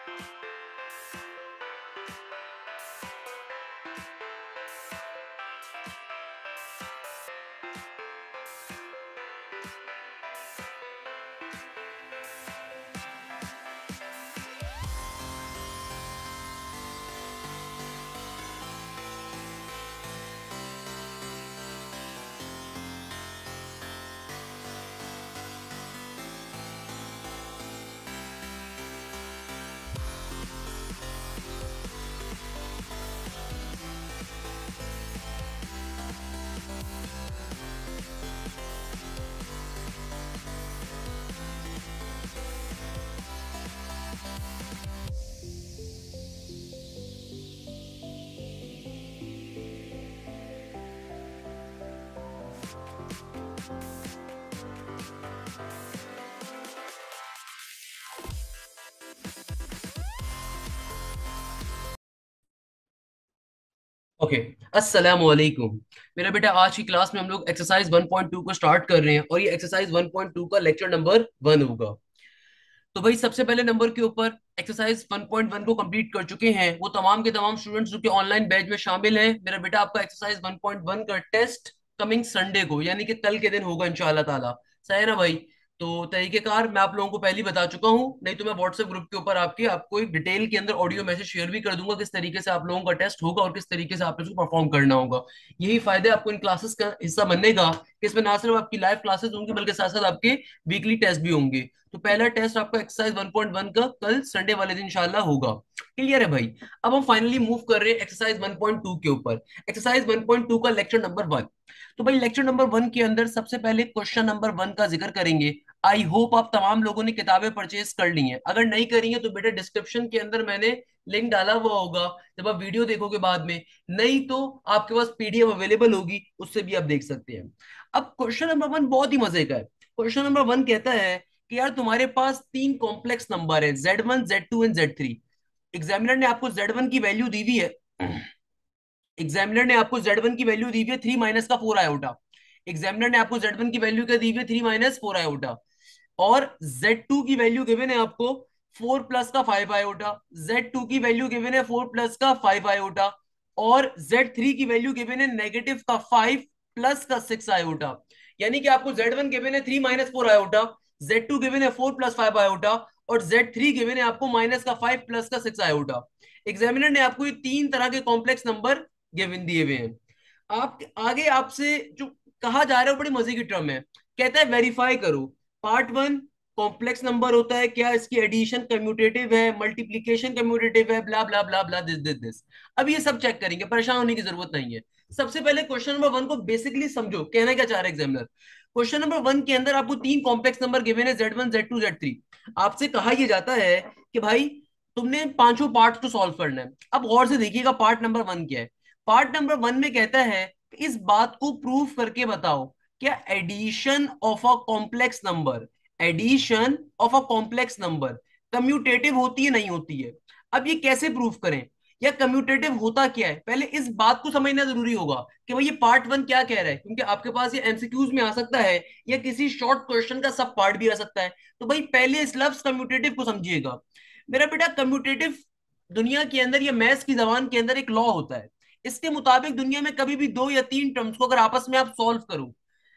Okay. अस्सलाम वालेकुम। मेरा बेटा, आज की क्लास में हम लोग एक्सरसाइज 1.2 को स्टार्ट कर रहे हैं और ये एक्सरसाइज 1.2 का लेक्चर नंबर 1 होगा। तो भाई, सबसे पहले नंबर के ऊपर एक्सरसाइज 1.1 को कंप्लीट कर चुके हैं वो तमाम के तमाम स्टूडेंट्स जो कि ऑनलाइन बैच में शामिल हैं। मेरा बेटा, आपका एक्सरसाइज 1.1 का टेस्ट कमिंग संडे को यानी कि कल के दिन होगा इंशाल्लाह ताला। सही है ना भाई? तो तरीकेकार मैं आप लोगों को पहले ही बता चुका हूँ, नहीं तो मैं व्हाट्सएप ग्रुप के ऊपर आपको एक डिटेल के अंदर ऑडियो मैसेज शेयर भी कर दूंगा किस तरीके से आप लोगों का टेस्ट होगा और किस तरीके से आपको उसको परफॉर्म करना होगा। यही फायदे आपको इन क्लासेस का हिस्सा बनने का कि इसमें ना सिर्फ आपकी लाइव क्लासेस होंगी बल्कि साथ साथ आपके वीकली टेस्ट भी होंगे। तो पहला टेस्ट आपका एक्सरसाइज 1.1 का कल संडे वाले दिन इंशाल्लाह होगा। क्लियर है भाई? अब हम फाइनली मूव कर रहे हैं एक्सरसाइज 1.2 के ऊपर। एक्सरसाइज 1.2 का लेक्चर नंबर 1। तो भाई, लेक्चर नंबर 1 के अंदर सबसे पहले क्वेश्चन नंबर 1 का जिक्र करेंगे। आई होप आप तमाम लोगों ने किताबें परचेज कर ली हैं। अगर नहीं करी है तो बेटा, डिस्क्रिप्शन के अंदर मैंने लिंक डाला हुआ होगा, जब आप वीडियो देखोगे बाद में। नहीं तो आपके पास पीडीएफ अवेलेबल होगी, उससे भी आप देख सकते हैं। अब क्वेश्चन नंबर 1 बहुत ही मजे का है। क्वेश्चन नंबर 1 कहता है कि यार, तुम्हारे पास तीन कॉम्प्लेक्स नंबर है Z1 Z2 and Z3। Examiner ने आपको Z1 की वैल्यू दी हुई है। एग्जामिनर ने आपको Z1 की वैल्यू दी हुई है 3 माइनस का 4 आयोटा। एग्जामिनर ने आपको Z1 की वैल्यू क्या दी हुई है? 3 माइनस 4 आयोटा। और Z2 की वैल्यू गिवन है आपको 4 प्लस का 5 आयोटा। Z2 की वैल्यू गिवन है 4 प्लस का 5 आयोटा। और Z3 की वैल्यू गिवन है नेगेटिव का 5 प्लस का 6 आयोटा। यानी कि आपको Z1 गिवन है 3 माइनस 4 आयोटा, Z2 गिवन है 4 प्लस 5 आयोटा, और Z3 गिवन है आपको माइनस का 5 प्लस का 6 आयोटा। एग्जामिनर ने आपको ये तीन तरह के कॉम्प्लेक्स नंबर गिवन दिए हुए हैं। आप आगे आपसे जो कहा जा रहा है वो बड़ी मजे की टर्म है। कहता है वेरीफाई करो। पार्ट 1, कॉम्प्लेक्स नंबर होता है क्या, इसकी एडिशन कम्यूटेटिव है, मल्टीप्लीकेशन कम्यूटेटिव है, blah blah blah blah, this. अब ये सब चेक करेंगे, परेशान होने की जरूरत नहीं है। सबसे पहले क्वेश्चन नंबर 1 को बेसिकली समझो, कहना क्या चाह रहा है एग्जामिनर। क्वेश्चन नंबर 1 के अंदर आपको तीन कॉम्प्लेक्स नंबर गिवन है Z1 Z2 Z3। आपसे कहा यह जाता है कि भाई, तुमने पांचों पार्ट को सॉल्व करना है। अब गौर से देखिएगा पार्ट नंबर 1 क्या है। पार्ट नंबर 1 में कहता है कि इस बात को प्रूफ करके बताओ, क्या addition of a complex number, addition of a complex number commutative होती है नहीं होती है। अब ये कैसे प्रूफ करें, या कम्यूटेटिव होता क्या है, पहले इस बात को समझना जरूरी होगा कि भाई ये पार्ट 1 क्या कह रहा है, क्योंकि आपके पास ये एमसीक्यूज में आ सकता है या किसी शॉर्ट क्वेश्चन का सब पार्ट भी आ सकता है। तो भाई, पहले इस लफ्ज कम्यूटेटिव को समझिएगा। मेरा बेटा, कम्यूटेटिव दुनिया के अंदर या मैथ्स की जबान के अंदर एक लॉ होता है। इसके मुताबिक दुनिया में कभी भी दो या तीन टर्म्स को अगर आपस में आप सॉल्व करो,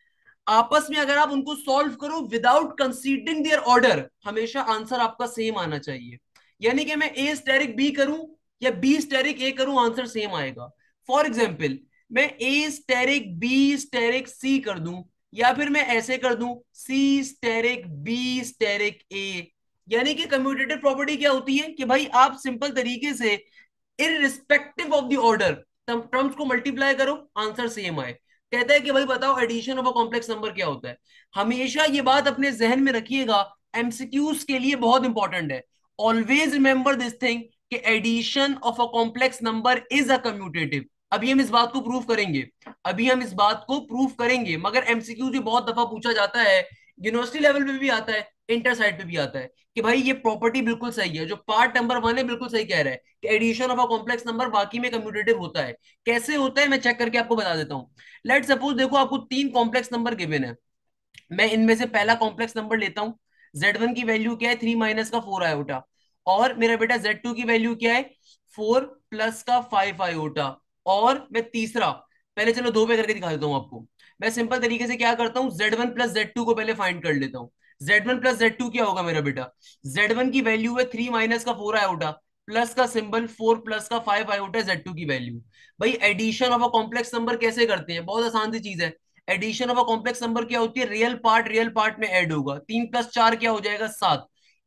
आपस में अगर आप उनको सॉल्व करो विदाउट कंसीडरिंग देयर ऑर्डर, हमेशा आंसर आपका सेम आना चाहिए। यानी कि मैं ए स्टेरिक बी करूं या बी स्टेरिक ए करूं, आंसर सेम आएगा। फॉर एग्जाम्पल, मैं A asterisk B asterisk C कर दूं, या फिर मैं ऐसे कर दूं C asterisk B asterisk A. यानी कि कम्यूटेटिव प्रॉपर्टी क्या होती है कि भाई, आप सिंपल तरीके से irrespective of the order terms को मल्टीप्लाई करो, आंसर सेम आए। कहता है कि भाई बताओ, addition of a complex number क्या होता है। हमेशा ये बात अपने जहन में रखिएगा, एमसीक्यूज के लिए बहुत इंपॉर्टेंट है। ऑलवेज रिमेंबर दिस थिंग कि addition of a complex number is a commutative. अभी हम इस बात को प्रूव करेंगे, अभी हम इस बात को प्रूव करेंगे। मगर एमसीक्यूज भी बहुत दफा पूछा जाता है, यूनिवर्सिटी लेवल पे भी आता है, इंटर साइड पे भी आता है, कि भाई ये प्रॉपर्टी बिल्कुल सही है, जो पार्ट नंबर 1 है बिल्कुल सही कह रहा है कि addition of a complex number वाकई में कम्यूटेटिव होता है। कैसे होता है मैं चेक करके आपको बता देता हूँ। लेट सपोज देखो, आपको तीन कॉम्प्लेक्स नंबर गिवन है। मैं इनमें से पहला कॉम्प्लेक्स नंबर लेता हूं। Z1 की वैल्यू क्या है? 3 माइनस का 4 आयोटा। और मेरा बेटा Z2 की वैल्यू क्या है, 4 प्लस का 5 आयोटा। और मैं तीसरा, पहले चलो दो पे करके दिखा देता हूँ आपको। मैं सिंपल तरीके से क्या करता हूँ, Z1 प्लस Z2 को पहले फाइंड कर लेता हूँ। Z1 प्लस Z2 क्या होगा मेरा बेटा, Z1 की वैल्यू है 3 माइनस का 4 आयोटा, प्लस का सिंबल 4 प्लस का 5 आयोटा, Z2 की वैल्यू। भाई addition of a complex number कैसे करते हैं, बहुत आसान सी चीज है। Addition of a complex number क्या होती है, रियल पार्ट में ऐड होगा। 3 प्लस 4 क्या हो जाएगा, 7।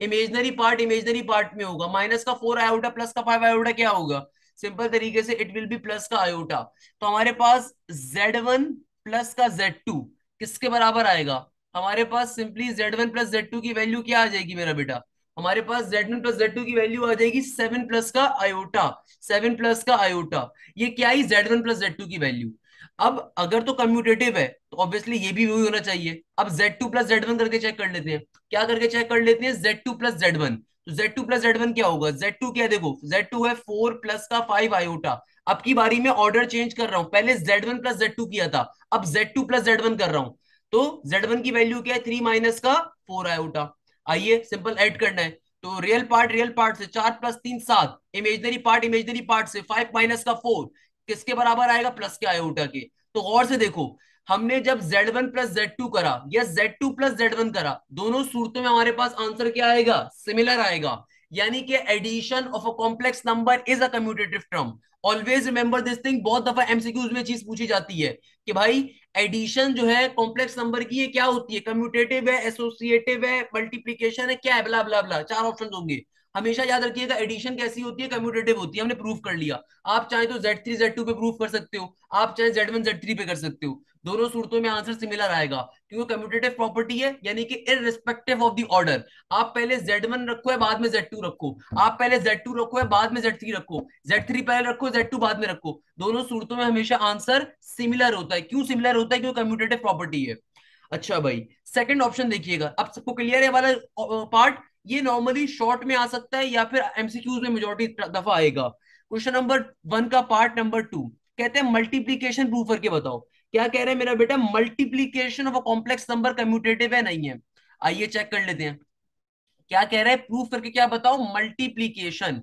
इमेजनरी पार्ट में होगा, माइनस का 4 आयोटा प्लस का 5 आयोटा क्या होगा, सिंपल तरीके से इट विल बी प्लस का आयोटा। तो हमारे पास Z1 प्लस का Z2 किसके बराबर आएगा, हमारे पास सिंपली Z1 प्लस Z2 की वैल्यू क्या आ जाएगी मेरा बेटा, हमारे पास Z1 प्लस Z2 की वैल्यू आ जाएगी 7 प्लस का आयोटा। 7 प्लस का आयोटा, ये क्या ही Z1 प्लस Z2 की वैल्यू। अब अगर तो कम्यूटेटिव है तो ऑब्वियसली ये भी वही होना चाहिए। अब Z2 प्लस Z1 करके चेक कर लेते हैं। क्या करके चेक कर लेते हैं, Z2 प्लस Z1। तो Z2 प्लस Z1 क्या होगा, Z2 क्या है, देखो Z2 है 4 प्लस का 5 आयोटा। अब की बारी में ऑर्डर चेंज कर रहा हूं, पहले Z1 प्लस Z2 किया था, अब Z2 प्लस Z1 कर रहा हूं। तो Z1 की वैल्यू क्या है, 3 माइनस का 4 आयोटा। आइए सिंपल ऐड करना है। तो रियल पार्ट से 4 प्लस 3 7, इमेजनरी पार्ट से 5 माइनस का 4 किसके बराबर आएगा, प्लस के आयोटा के। तो गौर से देखो, हमने जब Z1 प्लस Z2 करा या Z2 प्लस Z1 करा, दोनों सूरतों में हमारे पास आंसर क्या आएगा, सिमिलर आएगा। यानी कि addition of a complex number is a commutative term. Always remember this thing, बहुत दफा एमसीक्यूज में चीज पूछी जाती है कि भाई एडिशन जो है कॉम्प्लेक्स नंबर की, ये क्या होती है, कम्यूटेटिव है, एसोसिएटिव है, मल्टीप्लीकेशन है, क्या है, ब्ला ब्ला ब्ला, चार ऑप्शन होंगे। हमेशा याद रखिएगा एडिशन कैसी होती है, कम्यूटेटिव होती है, हमने प्रूव कर लिया। आप चाहे तो Z3 Z2 पे प्रूव कर सकते हो, आप चाहे Z1 Z3 पे कर सकते हो, दोनों सूरतों में आंसर सिमिलर आएगा, क्योंकि कम्यूटेटिव प्रॉपर्टी है, यानी कि इररिस्पेक्टिव ऑफ द ऑर्डर। आप पहले Z1 रखो है बाद में Z2 रखो, आप पहले Z2 रखो है बाद में Z3 रखो, Z3 पहले रखो Z2 बाद में रखो, दोनों सूरतों में हमेशा आंसर सिमिलर होता है। क्यों सिमिलर होता है, क्योंकि कम्यूटेटिव प्रॉपर्टी है। अच्छा भाई, सेकंड ऑप्शन देखिएगा, अब सबको क्लियर है वाला पार्ट। ये नॉर्मली शॉर्ट में आ सकता है या फिर एमसीक्यूज में मेजोरिटी दफा आएगा। क्वेश्चन नंबर 1 का पार्ट नंबर 2, कहते हैं मल्टीप्लीकेशन प्रूव करके बताओ। क्या कह रहे हैं मेरा बेटा, multiplication of a complex number commutative है नहीं है। आइए चेक कर लेते हैं। क्या कह रहा है, प्रूफ करके क्या बताओ, multiplication.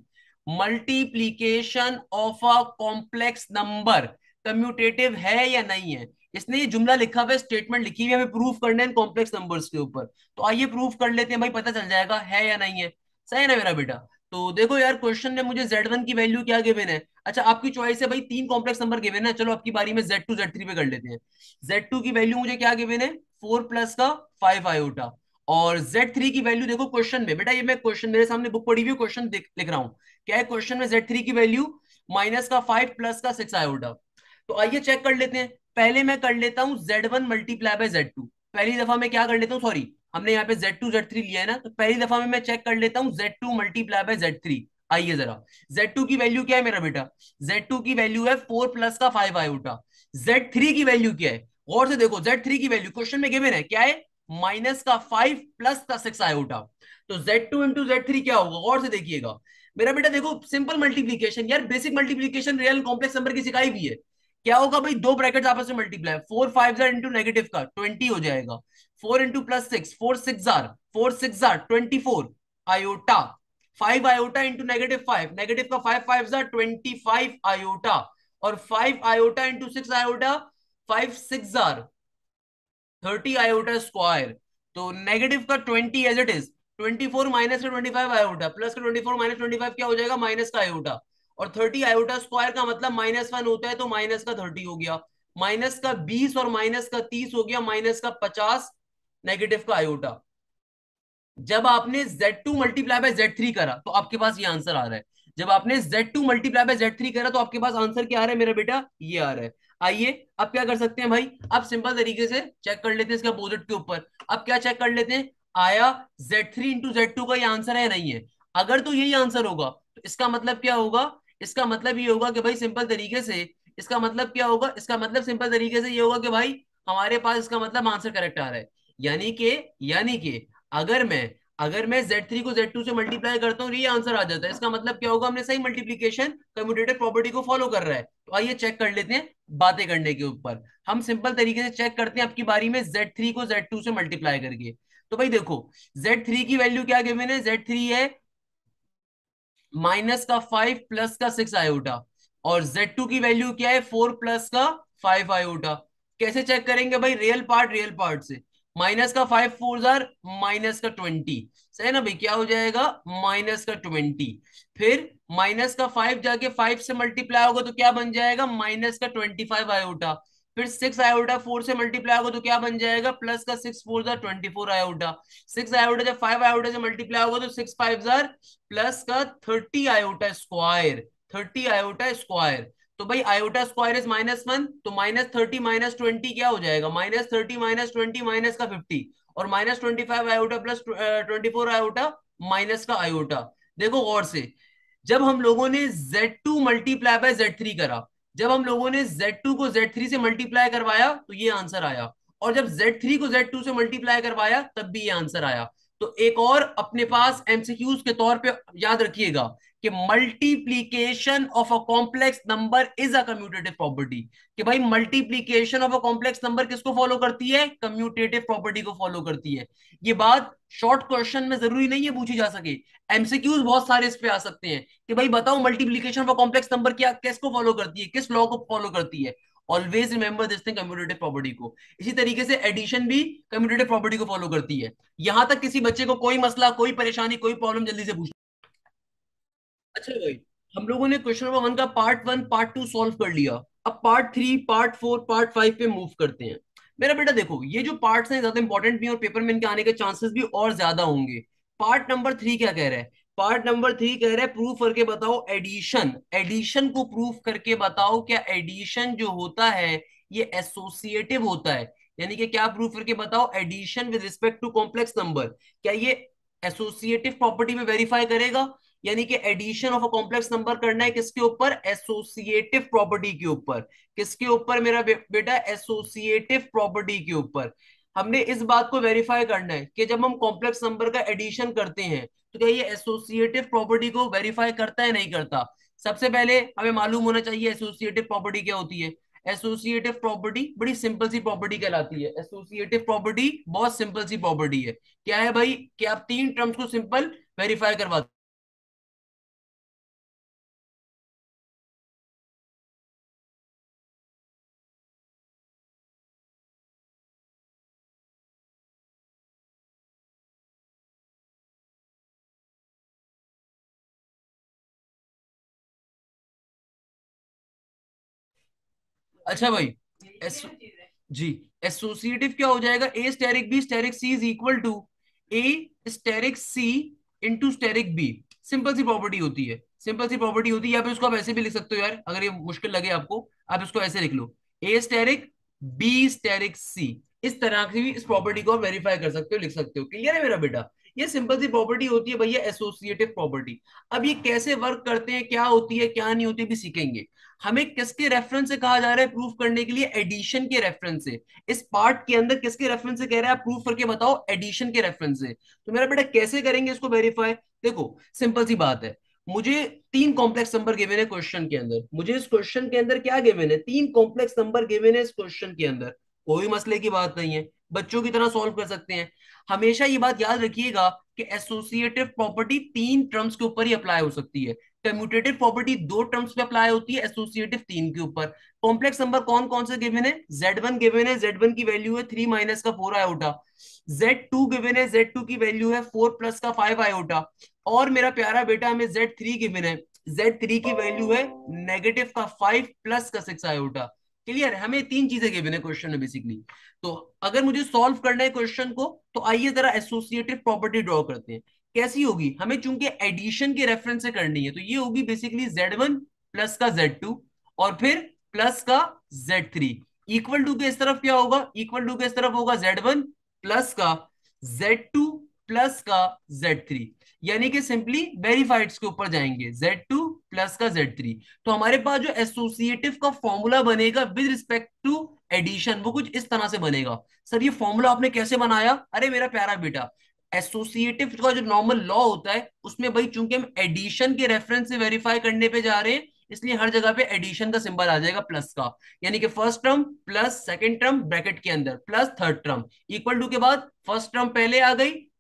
Multiplication of a complex number commutative है या नहीं है। इसने ये जुमला लिखा हुआ है, स्टेटमेंट लिखी हुई है, हमें प्रूफ करना है कॉम्प्लेक्स नंबर्स के ऊपर। तो आइए प्रूफ कर लेते हैं भाई, पता चल जाएगा है या नहीं है। सही है ना मेरा बेटा। तो देखो यार, क्वेश्चन ने मुझे Z1 की वैल्यू क्या गिवन है। अच्छा आपकी चॉइस है भाई, तीन कॉम्प्लेक्स नंबर गिवन है, चलो आपकी बारी में Z2 Z3 पे कर लेते हैं। Z2 की वैल्यू मुझे क्या गिवन है, 4 प्लस का 5 आयोटा। और Z3 की वैल्यू देखो क्वेश्चन में, बेटा ये मैं क्वेश्चन मेरे सामने बुक पड़ी हुई, क्वेश्चन लिख रहा हूं। क्या है क्वेश्चन में, Z3 की वैल्यू माइनस का 5 प्लस का 6 आयोटा। तो आइए चेक कर लेते हैं। पहले मैं कर लेता हूं Z1 मल्टीप्लाई बाय Z2। पहली दफा मैं क्या कर लेता हूँ, सॉरी हमने यहाँ पे Z2 Z3 लिया है ना, तो पहली दफा में मैं चेक कर लेता हूँ Z2 मल्टीप्लाई बाय Z3। आइए जरा, Z2 की वैल्यू क्या है मेरा बेटा, Z2 की वैल्यू है 4 प्लस का 5 आयोटा। Z3 की वैल्यू क्या है, गौर से देखो, Z3 की वैल्यू क्वेश्चन में गिवन है, क्या है, माइनस का 5 प्लस का 6 आयोटा। तो Z2 इंटू Z3 क्या होगा, गौर से देखिएगा मेरा बेटा। देखो सिंपल मल्टीप्लीकेशन, यार basic multiplication real complex number की सिखाई भी है। क्या होगा भाई, दो ब्रैकेट्स आपस में मल्टीप्लाई, 4 5 इंटू नेगेटिव का 20 हो जाएगा। 4 into plus 6, 4 6 24 iota. 5 iota into -5, negative का 5 5 आयोटा। और 5 iota into 6 iota, 5 6 30 iota square. तो नेगेटिव का 20 एज इट इज, 24 माइनस का 25 आयोटा, प्लस का 24 माइनस 25 क्या हो जाएगा, माइनस का आयोटा। और 30 आयोटा स्क्वायर का मतलब -1 होता है, तो माइनस का 30 हो गया। माइनस का 20 और माइनस का 30 हो गया, माइनस का 50 नेगेटिव का आयोटा। जब आपने Z2 मल्टीप्लाई बाय Z3 करा तो आपके पास ये आंसर आ रहा है। जब आपने Z2 मल्टीप्लाई बाय Z3 करा तो आपके पास आंसर क्या आ रहा है मेरा बेटा, ये आ रहा है। आइए अब क्या कर सकते हैं भाई, अब सिंपल तरीके से चेक कर लेते हैं इसके अपोजिट के ऊपर। अब क्या चेक कर लेते हैं, आया Z3 इंटू Z2 का ये आंसर है नहीं है। अगर तो यही आंसर होगा तो इसका मतलब क्या होगा, इसका मतलब ये होगा कि भाई सिंपल तरीके से, इसका मतलब क्या होगा, इसका मतलब सिंपल तरीके से ये होगा कि भाई हमारे पास इसका मतलब आंसर करेक्ट आ रहा है। यानी कि अगर मैं Z3 को Z2 से मल्टीप्लाई करता हूँ, ये आंसर आ जाता है, इसका मतलब क्या होगा, हमने सही मल्टीप्लीकेशन कम्यूटेटिव प्रॉपर्टी को फॉलो कर रहा है। तो आइए चेक कर लेते हैं बातें करने के ऊपर। हम सिंपल तरीके से चेक करते हैं आपकी बारी में Z3 को Z2 से मल्टीप्लाई करके। तो भाई देखो Z3 की वैल्यू क्या गिवन है, Z3 है माइनस का 5 प्लस का 6 आयोटा, और Z2 की वैल्यू क्या है, 4 प्लस का 5 आयोटा। कैसे चेक करेंगे भाई, रियल पार्ट से। माइनस का 5 फोर जार माइनस का 20, सही है ना भाई, क्या हो जाएगा माइनस का 20। फिर माइनस का 5 जाके 5 से मल्टीप्लाई होगा तो क्या बन जाएगा माइनस का 25 आयोटा। फिर 6 आयोटा 4 से मल्टीप्लाई होगा तो क्या बन जाएगा प्लस का 6 फोर जार 24 आयोटा। 6 आयोटा जब 5 आयोटा से मल्टीप्लाई होगा तो 6 5 जार प्लस का 30 आयोटा स्क्वायर, 30 आयोटा स्क्वायर। तो भाई आयोटा स्क्वायर इज -1, तो -30 -20 क्या हो जाएगा, -30 -20 माइनस का 50, और -25 आयोटा प्लस 24 आयोटा माइनस का आयोटा। देखो गौर से, जब हम लोगों ने Z2 मल्टीप्लाई बाय Z3 करा, जब हम लोगों ने Z2 को Z3 से मल्टीप्लाई करवाया तो ये आंसर आया, और जब Z3 को Z2 से मल्टीप्लाई करवाया तब भी ये आंसर आया। तो एक और अपने पास एमसीक्यूज के तौर पे याद रखिएगा कि multiplication of a complex number is a commutative property. कि भाई multiplication of a complex number किसको फॉलो करती है, कम्यूटेटिव प्रॉपर्टी को फॉलो करती है। ये बात शॉर्ट क्वेश्चन में जरूरी नहीं है पूछी जा सके, एमसीक्यूज बहुत सारे इस पे आ सकते हैं कि भाई बताओ multiplication of a complex number क्या किसको फॉलो करती है, किस लॉ को फॉलो करती है। Always remember this thing, commutative property को। इसी तरीके से एडिशन भी कम्यूटेटिव प्रॉपर्टी को फॉलो करती है। यहां तक किसी बच्चे को कोई मसला, कोई परेशानी, कोई प्रॉब्लम, जल्दी से पूछ। अच्छा भाई, हम लोगों ने क्वेश्चन नंबर 1 का पार्ट 1 पार्ट 2 सॉल्व कर लिया। अब पार्ट 3 पार्ट 4 पार्ट 5 पे मूव करते हैं। मेरा बेटा देखो, ये जो पार्ट्स हैं ज्यादा इंपॉर्टेंट भी हैं और पेपर में इनके आने के चांसेस भी और ज्यादा होंगे। पार्ट नंबर 3 क्या कह रहा है, पार्ट नंबर 3 कह रहा है प्रूफ करके बताओ एडिशन, एडिशन को प्रूफ करके बताओ क्या एडिशन जो होता है ये एसोसिएटिव होता है। यानी कि क्या प्रूफ करके बताओ addition with respect to complex number, क्या ये एसोसिएटिव प्रॉपर्टी में वेरीफाई करेगा। यानी कि addition of a complex number करना है किसके ऊपर, एसोसिएटिव प्रॉपर्टी के ऊपर। किसके ऊपर मेरा बेटा, एसोसिएटिव प्रॉपर्टी के ऊपर। हमने इस बात को वेरीफाई करना है कि जब हम कॉम्प्लेक्स नंबर का एडिशन करते हैं तो क्या ये एसोसिएटिव प्रॉपर्टी को वेरीफाई करता है नहीं करता। सबसे पहले हमें मालूम होना चाहिए एसोसिएटिव प्रॉपर्टी क्या होती है। एसोसिएटिव प्रॉपर्टी बड़ी सिंपल सी प्रॉपर्टी कहलाती है, एसोसिएटिव प्रॉपर्टी बहुत सिंपल सी प्रॉपर्टी है। क्या है भाई कि आप तीन टर्म्स को सिंपल वेरीफाई करवा। अच्छा भाई, एस, जी, एसोसिएटिव क्या हो जाएगा, A asterisk B asterisk C is equal to A asterisk C into asterisk B. Simple सी प्रॉपर्टी होती है, सिंपल सी प्रॉपर्टी होती है। या फिर इसको आप ऐसे भी लिख सकते हो यार, अगर ये मुश्किल लगे आपको, आप इसको ऐसे लिख लो, A asterisk B asterisk C. इस तरह से भी इस प्रॉपर्टी को आप वेरीफाई कर सकते हो, लिख सकते हो। क्लियर है मेरा बेटा, ये सिंपल सी प्रॉपर्टी होती है भैया एसोसिएटिव प्रॉपर्टी। अब ये कैसे वर्क करते हैं, क्या होती है क्या नहीं होती भी सीखेंगे। हमें किसके रेफरेंस से कहा जा रहा है प्रूफ करने के लिए, एडिशन के रेफरेंस से। इस पार्ट के अंदर किसके रेफरेंस से कह रहा है आप प्रूफ करके बताओ, एडिशन के रेफरेंस से। तो मेरा बेटा कैसे करेंगे इसको वेरीफाई, देखो सिंपल सी बात है। मुझे तीन कॉम्प्लेक्स नंबर गिवन है क्वेश्चन के अंदर, मुझे इस क्वेश्चन के अंदर क्या गिवन है, तीन कॉम्प्लेक्स नंबर गिवन है इस क्वेश्चन के अंदर। कोई मसले की बात नहीं है, बच्चों की तरह सॉल्व कर सकते हैं। हमेशा ये बात याद रखिएगा कि एसोसिएटिव प्रॉपर्टी तीन टर्म्स के ऊपर ही अप्लाई हो सकती है। कम्यूटेटिव प्रॉपर्टी दो टर्म्स पे अप्लाई होती है, एसोसिएटिव तीन के ऊपर। कॉम्प्लेक्स नंबर कौन कौन से गिवन है, Z1 गिवन है, Z1 की वैल्यू है 3 माइनस का 4 आयोटा। Z2 गिवन है, Z2 की वैल्यू है 4 प्लस का 5 आयोटा। और मेरा प्यारा बेटा हमें Z3 गिवन है, Z3 की वैल्यू है नेगेटिव का 5 प्लस का 6 आयोटा। क्लियर है, हमें तीन चीजें गिवन है क्वेश्चन में बेसिकली। तो अगर मुझे सॉल्व करना है क्वेश्चन को तो आइए जरा एसोसिएटिव प्रॉपर्टी ड्रॉ करते हैं। कैसी होगी, हमें चूंकि एडिशन के रेफरेंस से करनी है तो ये होगी बेसिकली Z1 प्लस का Z2 और फिर प्लस का Z3। इक्वल टू के इस तरफ क्या होगा, इक्वल टू के इस तरफ होगा Z1 प्लस का Z2 प्लस का Z3। यानी कि सिंपली वेरीफाइड्स के ऊपर जाएंगे, Z2 प्लस का Z3। तो हमारे पास जो एसोसिएटिव का फॉर्मूला बनेगा विद रिस्पेक्ट टू एडिशन वो कुछ इस तरह से बनेगा। सर ये फॉर्मूला आपने कैसे बनाया, अरे मेरा प्यारा बेटा, एसोसिएटिव का जो नॉर्मल लॉ होता है उसमें भाई चूंकि हम एडिशन के रेफरेंस से वेरीफाई करने पे जा रहे हैं, इसलिए हर जगह पे एडिशन का सिंबल आ जाएगा प्लस का। यानी कि first term plus second term bracket के अंदर plus third term, equal to के बाद फर्स्ट टर्म पहले आ गई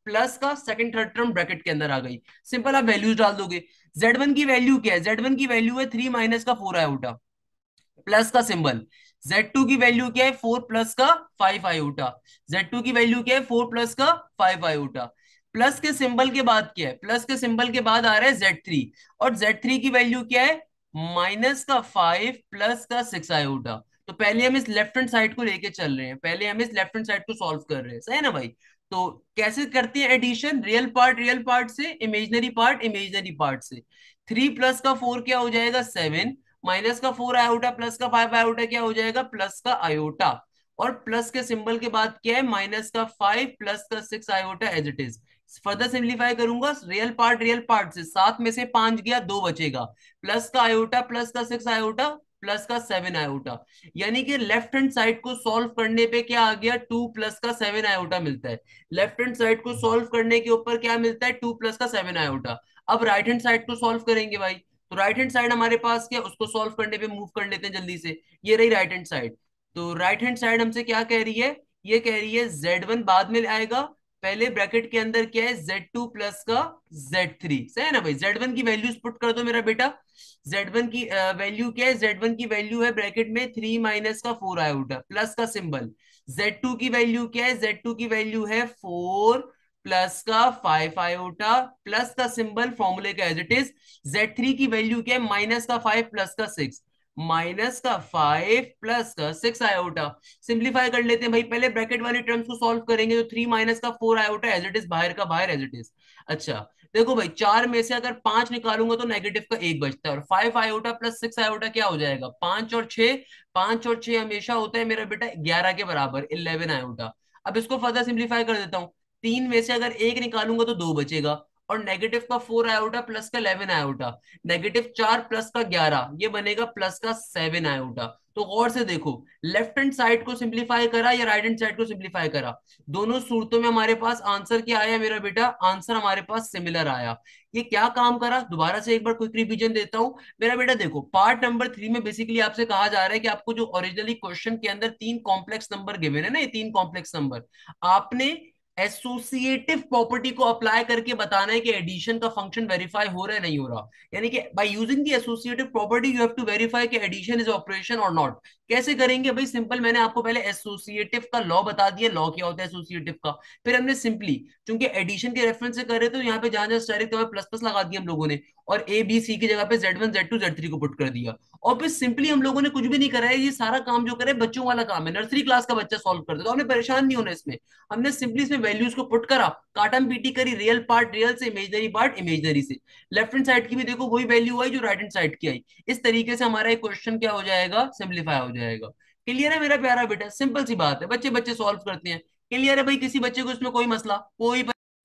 प्लस का सेकंड थर्ड टर्म ब्रैकेट के अंदर आ गई। सिंपल आप वैल्यूज डाल दोगे। Z1 की वैल्यू क्या है? Z1 की वैल्यू है 3 माइनस का 4 आयोटा प्लस का सिंबल। Z2 की वैल्यू क्या है? 4 प्लस का 5 आयोटा। Z2 की वैल्यू क्या है? 4 प्लस का 5 आयोटा। प्लस के सिंबल के बाद क्या है? प्लस के सिंबल के बाद आ रहा है Z3। और Z3 की वैल्यू क्या है? माइनस का 5 प्लस का 6 आयोटा। तो पहले हम इस लेफ्ट हैंड साइड को लेके चल रहे हैं, पहले हम इस लेफ्ट हैंड साइड को सॉल्व कर रहे हैं, सही है ना भाई? तो कैसे करते हैं एडिशन? रियल पार्ट से, इमेजिनरी पार्ट से। 3 प्लस का 4 क्या हो जाएगा? 7। माइनस का 4 आयोटा प्लस का 5 आयोटा क्या हो जाएगा? प्लस का आयोटा। और प्लस के सिंबल के बाद क्या है? माइनस का 5 प्लस का 6 iota as it is. Further simplify करूंगा, रियल पार्ट से 7 में से 5 गया, 2 बचेगा। प्लस का आयोटा प्लस का 6 आयोटा प्लस का 7 आयोटा। यानी कि लेफ्ट हैंड साइड को सॉल्व करने पे क्या आ गया? 2 प्लस का 7 आयोटा मिलता है। लेफ्ट हैंड साइड को सॉल्व करने के ऊपर क्या मिलता है? 2 प्लस का 7 आयोटा। अब राइट हैंड साइड को सॉल्व करेंगे भाई। तो राइट हैंड साइड हमारे पास क्या, उसको सॉल्व करने पे मूव कर लेते हैं जल्दी से। ये रही राइट हैंड साइड। तो राइट हैंड साइड हमसे क्या कह रही है? ये कह रही है Z1 बाद में आएगा, पहले ब्रैकेट के अंदर क्या है? Z2 प्लस का Z3, सही है ना भाई? Z1 की वैल्यूज पुट कर दो मेरा बेटा। Z1 की वैल्यू क्या है? Z1 की वैल्यू है ब्रैकेट में 3 माइनस का 4 आयोटा प्लस का सिंबल। Z2 की वैल्यू क्या है? Z2 की वैल्यू है 4 प्लस का 5 आयोटा प्लस का सिंबल फॉर्मूले का एज इट इज। Z3 की वैल्यू क्या है? माइनस का 5 प्लस का 6। माइनस का 5 प्लस का 6 आयोटा। सिंप्लीफाई कर लेते हैं भाई, पहले ब्रैकेट वाली टर्म्स को सॉल्व करेंगे। तो 3 माइनस का 4 आयोटा एज इट इज, बाहर का बाहर एज इट इज। अच्छा, देखो भाई, 4 में से अगर 5 निकालूंगा तो नेगेटिव का 1 बचता है, और 5 आयोटा प्लस 6 आयोटा क्या हो जाएगा? 5 और 6। 5 और 6 हमेशा होता है मेरा बेटा 11 के बराबर, 11 आयोटा। अब इसको फर्दर सिंप्लीफाई कर देता हूँ। 3 में से अगर 1 निकालूंगा तो 2 बचेगा, और नेगेटिव का 4 आयोटा प्लस का 11 आयोटा। नेगेटिव 4 प्लस का 11, ये बनेगा प्लस का 7 आयोटा। तो गौर से देखो, लेफ्ट हैंड साइड को सिंप्लीफाई करा या राइट हैंड साइड को सिंप्लीफाई करा, दोनों सूरतों में हमारे पास आंसर क्या आया मेरा बेटा? आंसर हमारे पास सिमिलर आया। ये क्या काम करा? दोबारा से एक बार क्विक रिवीजन देता हूं मेरा बेटा। देखो, पार्ट नंबर 3 में बेसिकली आपसे कहा जा रहा है कि आपको जो ओरिजिनली क्वेश्चन के अंदर 3 कॉम्प्लेक्स नंबर गिवन है ना, ये 3 कॉम्प्लेक्स नंबर, आपने एसोसिएटिव प्रॉपर्टी को अप्लाई करके बताना है कि एडिशन का फंक्शन वेरीफाई हो रहा है नहीं हो रहा। यानी कि by using the associative property you have to verify कि एडिशन इज ऑपरेशन और नॉट। कैसे करेंगे भाई? सिंपल, मैंने आपको पहले एसोसिएटिव का लॉ बता दिया, लॉ क्या होता है एसोसिएटिव का। फिर हमने सिंपली, चूंकि एडिशन के रेफरेंस से कर रहे, तो यहाँ पे जहां जहां डायरेक्ट प्लस प्लस लगा दिया हम लोगों ने, और ए बी सी की जगह पे Z1 Z2 Z3 को पुट कर दिया। और फिर सिंपली हम लोगों ने कुछ भी नहीं करा है, ये सारा काम जो करे बच्चों वाला काम है, नर्सरी क्लास का बच्चा सॉल्व कर दे, तो हमने परेशान नहीं होना इसमें। हमने सिंपली इसमें वैल्यूज को पुट करा, काटम पीटी करी, रियल पार्ट रियल से, इमेजनरी पार्ट इमेजनरी से। लेफ्ट हैंड साइड की भी देखो वही वैल्यू आई जो राइट हैंड साइड की आई। इस तरीके से हमारा एक क्वेश्चन क्या हो जाएगा? सिंप्लीफाई हो जाएगा। क्लियर है मेरा प्यारा बेटा? सिंपल सी बात है, बच्चे बच्चे सॉल्व करते हैं। क्लियर है भाई? किसी बच्चे को इसमें कोई मसला, कोई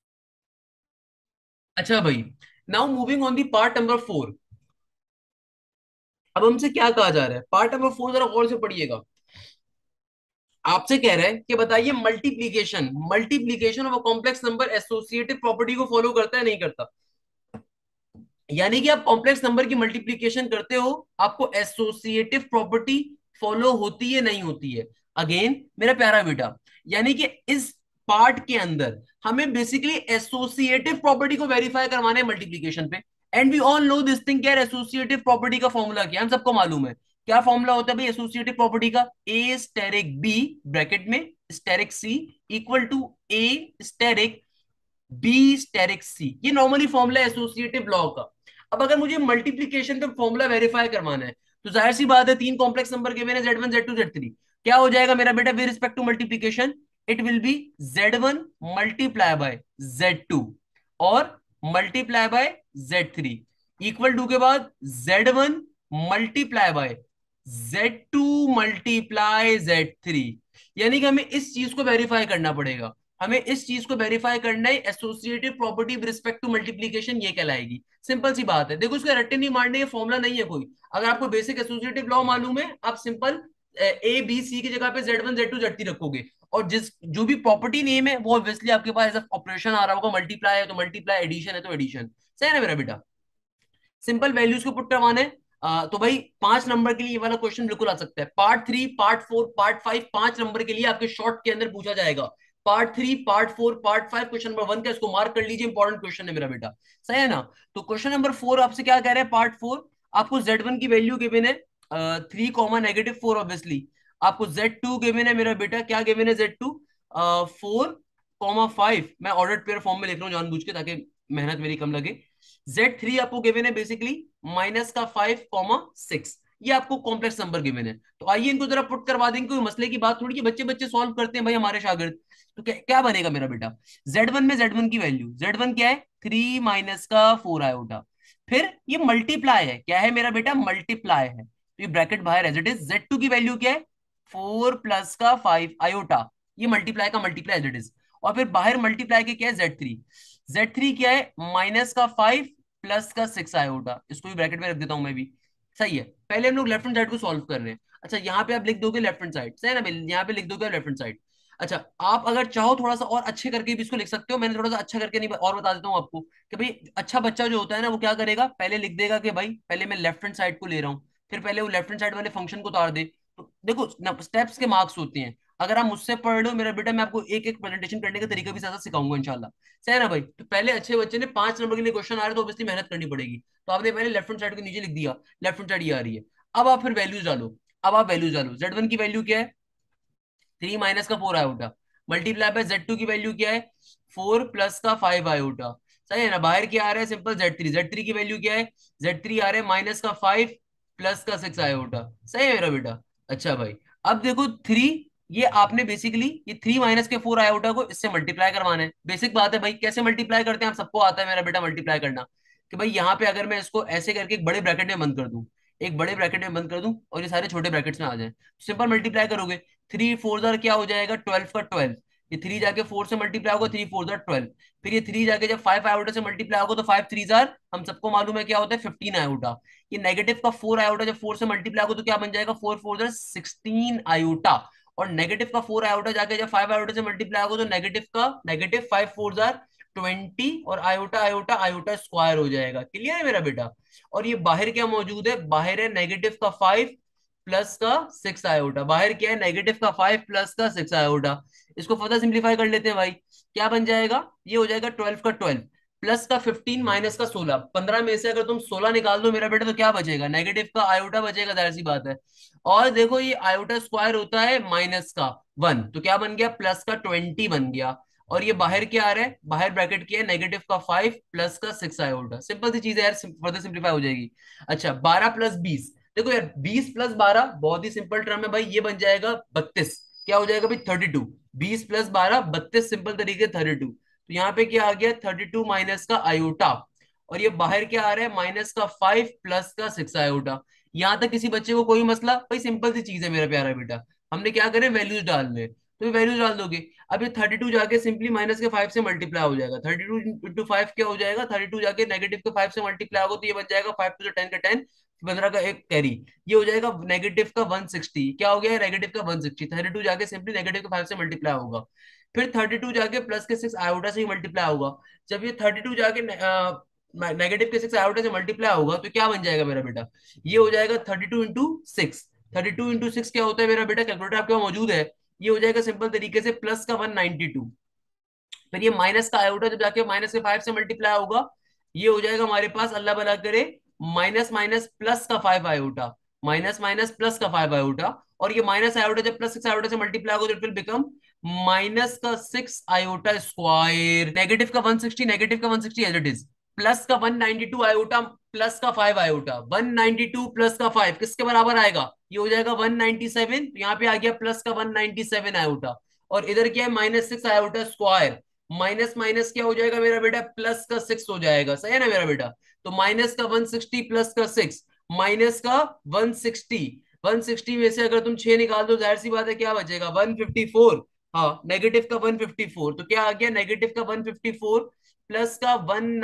अच्छा भाई, now moving on the part number 4। अब हमसे क्या कहा जा रहा है? पार्ट नंबर 4 जरा गौर से पढ़िएगा। आपसे कह रहा है कि बताइए multiplication, multiplication of a complex number associative property को फॉलो करता है नहीं करता? यानी कि आप कॉम्प्लेक्स नंबर की मल्टीप्लीकेशन करते हो, आपको एसोसिएटिव प्रॉपर्टी फॉलो होती है नहीं होती है? अगेन मेरा प्यारा बेटा, यानी कि इस पार्ट के अंदर हमें बेसिकली एसोसिएटिव प्रॉपर्टी को वेरीफाई करवाना है मल्टीप्लीकेशन पे। And we all know this thing, क्या एसोसिएटिव प्रॉपर्टी का फॉर्मूला क्या है? हम सबको मालूम है। क्या फॉर्मूला होता है भाई एसोसिएटिव प्रॉपर्टी का? ए स्टेरिक बी ब्रैकेट में asterisk C equal to A asterisk B asterisk C. ये नॉर्मली फॉर्मूला है एसोसिएटिव लॉ का। अब अगर मुझे मल्टीप्लीकेशन का फॉर्मूला वेरीफाई करवाना है, तो जाहिर सी बात है, 3 कॉम्प्लेक्स नंबर के मैंने Z1 Z2 Z3, क्या हो जाएगा मेरा बेटा with respect to multiplication? It will be Z1 multiply by Z2 और multiply by Z3 equal to के बाद Z1 multiply by Z2 multiply Z3। यानी कि हमें इस चीज को वेरीफाई करना पड़ेगा। हमें इस चीज को वेरीफाई करना है, associative property with respect to multiplication ये कहलाएगी। सिंपल सी बात है, देखो इसका रट्टे नहीं मारने, ये फॉर्मूला नहीं है कोई। अगर आपको बेसिक एसोसिएटिव लॉ मालूम है, आप सिंपल ए बी सी की जगह पे Z1 Z2 Z3 रखोगे, और जिस जो भी प्रॉपर्टी नेम है वो ऑब्वियसली आपके पास ऑपरेशन आ रहा होगा, मल्टीप्लाई है तो मल्टीप्लाई, एडिशन है तो एडिशन। सही है ना मेरा बेटा? सिंपल वैल्यूज को पुट करवाना है। तो भाई 5 नंबर के लिए ये वाला क्वेश्चन बिल्कुल आ सकता है। पार्ट 3, पार्ट 4, पार्ट 5, 5 नंबर के लिए आपके शॉर्ट के अंदर पूछा जाएगा। Part 3, part 4, part 5 question number 1 का इसको मार्क कर लीजिए, इंपॉर्टेंट क्वेश्चन है मेरा बेटा, सही है ना। तो क्वेश्चन नंबर 4 आपसे क्या कह रहे हैं, पार्ट 4, आपको Z1 की वैल्यू गिवन है 3, -4 आपको Z2 गिवन है मेरा बेटा, क्या गिवन है Z2, 4, 5, मैं ऑर्डर पेयर फॉर्म में लिख रहा हूँ जानबूझ के ताकि मेहनत मेरी कम लगे। Z3 आपको गिवन है बेसिकली -5, 6, ये आपको कॉम्प्लेक्स नंबर गिवन है। तो आइए इनको जरा पुट करवा देंगे, कोई मसले की बात थोड़ी कि बच्चे बच्चे सॉल्व करते हैं भाई हमारे शागिर्द। तो क्या बनेगा मेरा बेटा, Z1 में Z1 की वैल्यू, Z1 क्या है 3 - 4 फिर ये मल्टीप्लाई है, क्या है मेरा बेटा, मल्टीप्लाई है, तो ये ब्रैकेट बाहर एज इट इज। Z2 की वैल्यू क्या है 4 + 5 ये मल्टीप्लाई का मल्टीप्लाई एज इट इज। और फिर बाहर मल्टीप्लाई के क्या है Z3 क्या है -5 +6 इसको भी ब्रैकेट में रख देता हूं मैं भी, सही है। पहले हम लोग लेफ्ट हैंड साइड को सॉल्व कर रहे हैं। अच्छा यहाँ पे आप लिख दोगे लेफ्ट हैंड साइड, सही है ना, यहाँ पे लिख दोगे लेफ्ट हैंड साइड। अच्छा आप अगर चाहो थोड़ा सा और अच्छे करके भी इसको लिख सकते हो, मैंने थोड़ा सा अच्छा करके नहीं और बता देता हूँ आपको कि भाई अच्छा बच्चा जो होता है ना वो क्या करेगा, पहले लिख देगा कि भाई पहले मैं लेफ्ट हैंड साइड को ले रहा हूँ, फिर पहले वो लेफ्ट हैंड साइड वाले फंक्शन को उतार दे। तो देखो स्टेप्स के मार्क्स होते हैं, अगर आप मुझसे पढ़ लो मेरा बेटा, मैं आपको एक एक प्रेजेंटेशन करने का तरीका भी साथ सिखाऊंगा इंशाल्लाह, सही है ना भाई। तो पहले अच्छे बच्चे ने 5 नंबर के लिए क्वेश्चन आ रहे तो ऑब्वियसली मेहनत करनी पड़ेगी, तो आपने पहले लेफ्ट हैंड साइड को नीचे लिख दिया, लेफ्ट हैंड साइड ये आ रही है। अब आप फिर वैल्यूज डालो, अब आप वैल्यूज डालो, Z1 की वैल्यू क्या है 3 - 4 मल्टीप्लाई बाय Z2 की वैल्यू क्या है 4 + 5 सही है ना। बाहर क्या आ रहा है सिंपल Z3 की वैल्यू क्या है Z3 आ रहा है -5 +6 सही है मेरा बेटा। अच्छा भाई अब देखो 3, ये आपने बेसिकली ये 3 - 4 को इससे मल्टीप्लाई करवाना है, बेसिक बात है भाई, कैसे मल्टीप्लाई करते हैं आप सबको आता है मेरा बेटा मल्टीप्लाई करना, कि भाई यहाँ पे अगर मैं इसको ऐसे करके एक बड़े ब्रैकेट में बंद कर दूं, एक बड़े ब्रैकेट में बंद कर दूं और ये सारे छोटे ब्रैकेट्स में आ जाए, सिंपल मल्टीप्लाई करोगे, 3 4 क्या हो जाएगा 12 का 12, ये 3 जाके 4 से मल्टीप्लाई होगा 3 4 12, फिर ये 3 जाके जब 5 से मल्टीप्लाई होगा तो 5 3 हम सबको मालूम है क्या होता है 15 ये नेगेटिव का 4 जब 4 से मल्टीप्लाई होगा तो क्या बन जाएगा 4 4 16 और नेगेटिव का 4 जाके जब 5 से मल्टीप्लाई होगा तो नेगेटिव का नेगेटिव 5 4 20 और आयोटा स्क्वायर हो जाएगा, क्लियर है मेरा बेटा। और ये बाहर क्या मौजूद है, बाहर है -5 + 6 बाहर क्या है -5 + 6 इसको फर्दर सिंप्लीफाई कर लेते हैं भाई, क्या बन जाएगा, ये हो जाएगा 12 का 12 प्लस का 15 माइनस का 16, 15 में से अगर तुम 16 निकाल दो मेरा बेटा तो क्या बचेगा, नेगेटिव का आयोटा बचेगा, जाहिर सी बात है। और देखो ये आयोटा स्क्वायर होता है -1 तो क्या बन गया +20 बन गया। और ये बाहर क्या आ रहा है, बाहर ब्रैकेट किया है -5 + 6 सिंपल सी चीज है यार, फर्दर सिंप्लीफाई हो जाएगी। अच्छा 12 + 20, देखो यार 20 + 12 बहुत ही सिंपल टर्म है भाई, ये बन जाएगा 32, क्या हो जाएगा भाई 32, 20 + 12 32 सिंपल तरीके 32, तो यहाँ पे क्या आ गया 32 माइनस का आयोटा, और ये बाहर क्या आ रहा है -5 + 6 यहाँ तक किसी बच्चे को कोई मसला, भाई सिंपल सी चीज है मेरा प्यारा बेटा, हमने क्या करें वैल्यूज डालने, तो ये वैल्यूज डाल दोगे। अब ये 32 जाके सिंपली -5 से मल्टीप्लाई हो जाएगा, 32 × 5 क्या हो जाएगा 32 जाके -5 से मल्टीप्लाई होगा तो ये बन जाएगा 5 × 10 का 10, 15 का एक कैरी, ये हो जाएगा -160, क्या हो गया -160, 32 जाके सिंपली -5 से मल्टीप्लाई होगा, फिर 32 जाके प्लस के 6 आयोटा से ही मल्टीप्लाई होगा, जब ये 32 जाके नेगेटिव के 6 आयोटा से मल्टीप्लाई होगा तो क्या बन जाएगा मेरा बेटा, ये हो जाएगा 32 × 6, 32 × 6 क्या होता है मेरा बेटा, कैलकुलेटर आपके पास मौजूद है, ये हो जाएगा सिंपल तरीके से प्लस का 192, फिर ये माइनस का आयोटा जब जाके -5 से मल्टीप्लाई होगा, ये हो जाएगा हमारे पास अल्लाह भला करे माइनस माइनस प्लस का 5 माइनस माइनस प्लस का 5 और ये माइनस आयोटा जब +6 से मल्टीप्लाई होगा तो इट विल बिकम माइनस का 6 स्क्वायर, नेगेटिव का 160 एज इट इज, प्लस का 192 प्लस का 5 192 प्लस का 5 किसके बराबर आएगा, ये हो जाएगा 197, तो यहाँ पे आ गया प्लस का 197 और इधर क्या है -6 माइनस माइनस क्या हो जाएगा मेरा बेटा प्लस का 6 हो जाएगा, सही है ना मेरा बेटा। तो माइनस का 160 प्लस का 6 माइनस का 160, 160 में से अगर तुम 6 निकाल दो जाहिर सी बात है क्या बचेगा 154, हाँ नेगेटिव का 154, तो क्या आ गया नेगेटिव का 154 प्लस का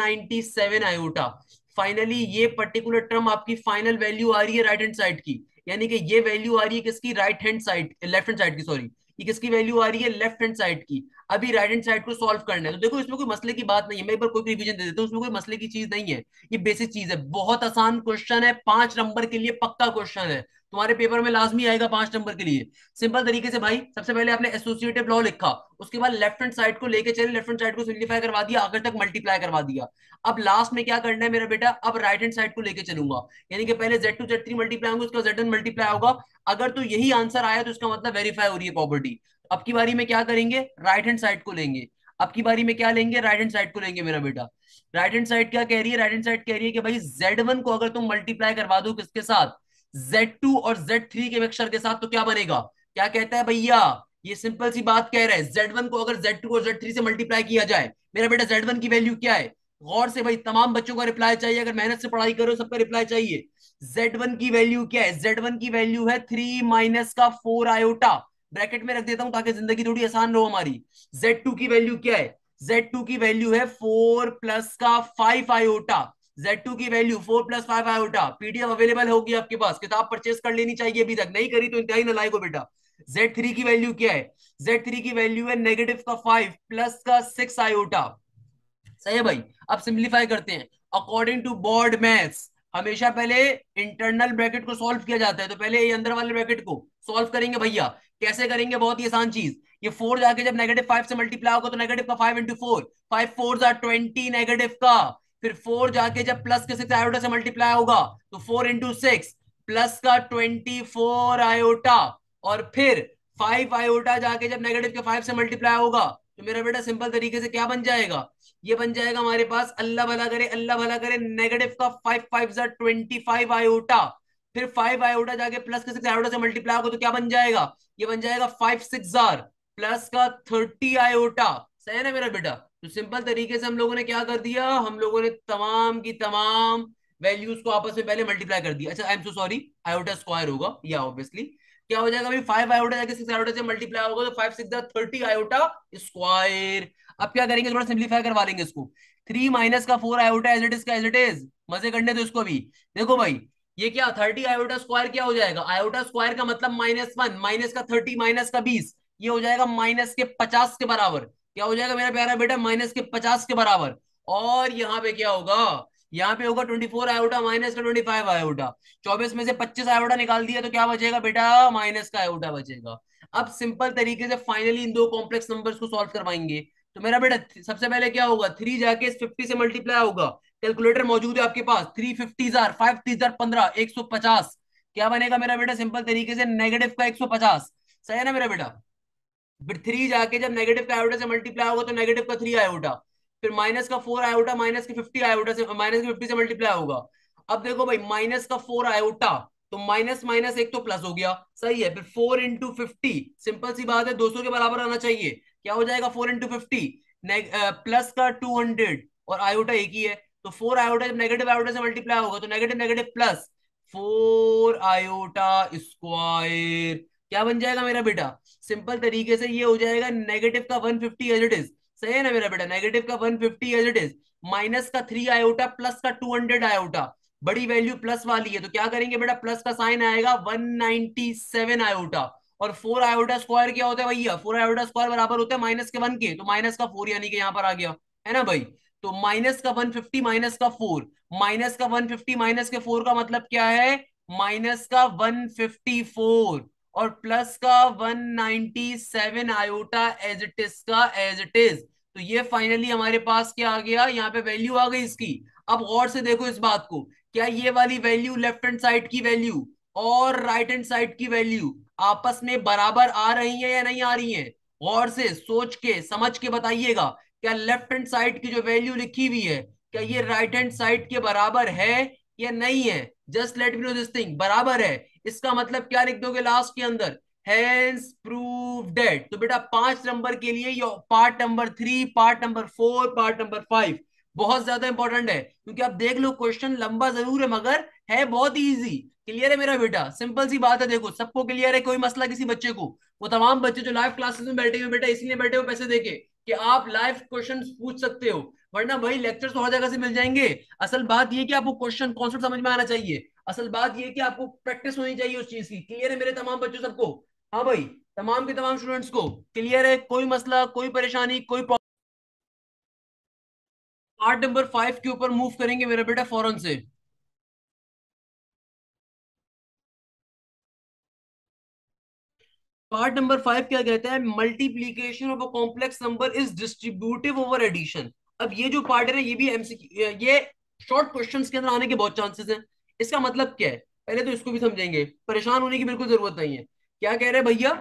197 फाइनली ये पर्टिकुलर टर्म आपकी फाइनल वैल्यू आ रही है राइट हैंड साइड की, यानी कि ये वैल्यू आ रही है किसकी, right hand side left hand side की, सॉरी ये किसकी वैल्यू आ रही है लेफ्ट हैंड साइड की। अभी राइट हैंड साइड को सॉल्व करना है, तो देखो इसमें कोई मसले की बात नहीं है, मैं एक बार कोई रिवीजन दे देता हूँ, इसमें कोई मसले की चीज नहीं है, ये बेसिक चीज है, बहुत आसान क्वेश्चन है, 5 नंबर के लिए पक्का क्वेश्चन है, तुम्हारे पेपर में लाजमी आएगा 5 नंबर के लिए। सिंपल तरीके से भाई, सबसे पहले आपने एसोसिएटिव लॉ लिखा, उसके बाद लेफ्ट हैंड साइड को लेके चले, लेफ्ट हैंड साइड को सिंप्लीफाई करवा दिया, आगे तक मल्टीप्लाई करवा दिया। अब लास्ट में क्या करना है मेरा बेटा, अब राइट हैंड साइड को लेके चलूंगा, यानी कि पहले Z2 Z3 मल्टीप्लाई होंगे, उसका Z1 मल्टीप्लाई होगा। अगर तो यही आंसर आया तो इसका मतलब वेरीफाई हो रही है प्रॉपर्टी। अब की बारी में क्या करेंगे, राइट हैंड साइड को लेंगे। अब की बारी में क्या लेंगे, राइट हैंड साइड को लेंगे मेरा बेटा। राइट हैंड साइड क्या कह रही है, राइट हैंड साइड कह रही है कि भाई Z1 को अगर तुम मल्टीप्लाई करवा दो किसके साथ, Z2 और Z3 के मिक्सचर के साथ, तो क्या बनेगा। क्या कहता है भैया, ये सिंपल सी बात कह रहा है, Z1 को अगर Z2 और Z3 से मल्टीप्लाई किया जाए, मेरा बेटा Z1 की वैल्यू क्या है। गौर से भाई, तमाम बच्चों का रिप्लाई चाहिए, अगर मेहनत से पढ़ाई करो सबका रिप्लाई चाहिए। Z1 की वैल्यू क्या है, Z1 की वैल्यू है 3 माइनस का 4 आयोटा। ब्रैकेट में रख देता हूं ताकि जिंदगी थोड़ी आसान रहो हमारी। Z2 की वैल्यू क्या है, Z2 की वैल्यू है 4 प्लस का 5 आयोटा। Z2 की value 4 plus 5 iota. PDF available होगी आपके पास, किताब परचेस कर लेनी चाहिए, अभी तक नहीं करी तो इंतहाई नालायक हो बेटा। Z3 की वैल्यू क्या है, Z3 की वैल्यू है नेगेटिव का 5 प्लस का 6 आयोटा। सही है भाई। अब सिंप्लीफाई करते हैं अकॉर्डिंग टू बोर्ड मैथ्स। हमेशा पहले इंटरनल ब्रैकेट को सॉल्व किया जाता है, तो पहले ये अंदर वाले ब्रैकेट को सॉल्व करेंगे भैया। कैसे करेंगे, बहुत ही आसान चीज। ये 4 जाके जब -5 से मल्टीप्लाई होगा तो नेगेटिव का 5 इंटू 4, 5 4 20 नेगेटिव का। फिर 4 जाके जब प्लस के 6 आयोटा से मल्टीप्लाई होगा तो 4 इंटू 6 प्लस का 24 आयोटा। और फिर 5 आयोटा जाके जब नेगेटिव के 5 से मल्टीप्लाई होगा तो मेरा बेटा सिंपल तरीके से क्या बन जाएगा, ये बन जाएगा हमारे पास, अल्लाह भला करे अल्लाह भला करे, नेगेटिव का 5 5 25 आयोटा। फिर 5 आयोटा जाके प्लस के 6 आयोटा से मल्टीप्लाई होगा तो क्या बन जाएगा, ये बन जाएगा 5 6 प्लस का 30 आयोटा। सही है ना मेरा बेटा। तो सिंपल तरीके से हम लोगों ने क्या कर दिया, हम लोगों ने तमाम की तमाम वैल्यूज को आपस में पहले मल्टीप्लाई कर दिया। अच्छा, I am so sorry, iota square होगा या ऑब्वियसली। क्या हो जाएगा भाई, 5 आयोटा जाके 6 आयोटा से मल्टीप्लाई होगा तो 5 6 30 आयोटा स्क्वायर। अब क्या करेंगे, थोड़ा सिंप्लीफाई करवा लेंगे इसको। 3 माइनस का 4 आयोटा एज इट इज का एज इट इज, मजे करने दो इसको भी। देखो भाई, ये क्या 30 आयोटा स्क्वायर क्या हो जाएगा, आयोटा स्क्वायर का मतलब -1, माइनस का 30 माइनस का 20, ये हो जाएगा -50 के बराबर। क्या हो जाएगा मेरा प्यारा बेटा, -50 के बराबर। और यहाँ पे क्या होगा, यहाँ पे होगा 24 आयोटा माइनस का 25 आयोटा। 24 में से 25 आयोटा निकाल दिया तो क्या बचेगा बेटा, माइनस का आयोटा बचेगा। अब सिंपल तरीके से फाइनली इन दो कॉम्प्लेक्स नंबर्स को सॉल्व करवाएंगे। तो मेरा बेटा सबसे पहले क्या होगा, 3 जाके इस 50 से मल्टीप्लाई होगा। कैलकुलेटर मौजूद है आपके पास, 3 50 5 30 15 150। क्या बनेगा मेरा बेटा, सिंपल तरीके से नेगेटिव का 150। सही है ना मेरा बेटा। फिर 3 जाके जब नेगेटिव का आयोटा से मल्टीप्लाई होगा तो नेगेटिव का 3 आयोटा। फिर माइनस का 4 आयोटा माइनस के 50 आयोटा से, -50 से मल्टीप्लाई होगा। अब देखो भाई, माइनस का 4 आयोटा, तो माइनस माइनस एक तो प्लस हो गया, सही है। फिर 4 इंटू 50, सिंपल सी बात है 200 के बराबर आना चाहिए। क्या हो जाएगा 4 इंटू 50, प्लस का 200, और आयोटा एक ही है। तो 4 आयोटा जब नेगेटिव आयोटा से मल्टीप्लाई होगा तो negative negative plus, 4 iota square. क्या बन जाएगा मेरा बेटा, सिंपल तरीके से ये हो जाएगा नेगेटिव का 150 एज इट इज। सही है ना मेरा बेटा, नेगेटिव का 150 एज इट इज, माइनस का 3 आयोटा प्लस का 200 आयोटा। बड़ी वैल्यू प्लस वाली है तो क्या करेंगे बेटा, प्लस का साइन आएगा 197 आयोटा। और 4 आयोटा स्क्वायर क्या होता है भैया, 4 आयोटा स्क्वायर बराबर होता है -1 के, तो -4 यानी कि यहाँ पर आ गया, है ना भाई। तो -150 -4, -150 -4 का मतलब क्या है, -154, और प्लस का 197 आयोटा एज इट इज का एज इट इज। तो ये फाइनली हमारे पास क्या आ गया, यहाँ पे वैल्यू आ गई इसकी। अब गौर से देखो इस बात को, क्या ये वाली वैल्यू लेफ्ट हैंड साइड की वैल्यू और राइट हैंड साइड की वैल्यू आपस में बराबर आ रही है या नहीं आ रही है। गौर से सोच के समझ के बताइएगा, क्या लेफ्ट हैंड साइड की जो वैल्यू लिखी हुई है, क्या ये राइट हैंड साइड के बराबर है या नहीं है। Just let me know this thing, बराबर है। इसका मतलब क्या लिख दोगे लास्ट के अंदर, हैंस प्रूव डेट। तो बेटा 5 नंबर के लिए ये part number 3, part number 4, part number 5 बहुत ज्यादा इंपॉर्टेंट है, क्योंकि आप देख लो क्वेश्चन लंबा जरूर है मगर है बहुत ही इजी। क्लियर है मेरा बेटा, सिंपल सी बात है, देखो सबको क्लियर है, कोई मसला किसी बच्चे को। वो तमाम बच्चे जो लाइव क्लासेस में बैठे हुए बेटा इसलिए बैठे हो पैसे देके कि आप लाइव क्वेश्चन पूछ सकते हो, वरना भाई लेक्चर्स तो हर जगह से मिल जाएंगे। असल बात ये कि आपको क्वेश्चन कॉन्सेप्ट समझ में आना चाहिए। असल बात ये कि आपको प्रैक्टिस होनी चाहिए उस चीज की। क्लियर है मेरे तमाम बच्चों सबको, हाँ भाई, तमाम के तमाम स्टूडेंट्स को क्लियर है, कोई मसला कोई परेशानी कोई पार्ट नंबर 5 के ऊपर मूव करेंगे मेरा बेटा फौरन से। पार्ट नंबर 5 क्या कहता है, multiplication of a complex number is distributive over addition. अब ये जो पार्ट है ना, ये भी एमसीक्यू, ये शॉर्ट क्वेश्चंस के अंदर आने के बहुत चांसेस हैं। इसका मतलब क्या है, पहले तो इसको भी समझेंगे, परेशान होने की बिल्कुल जरूरत नहीं है। क्या कह रहे हैं भैया,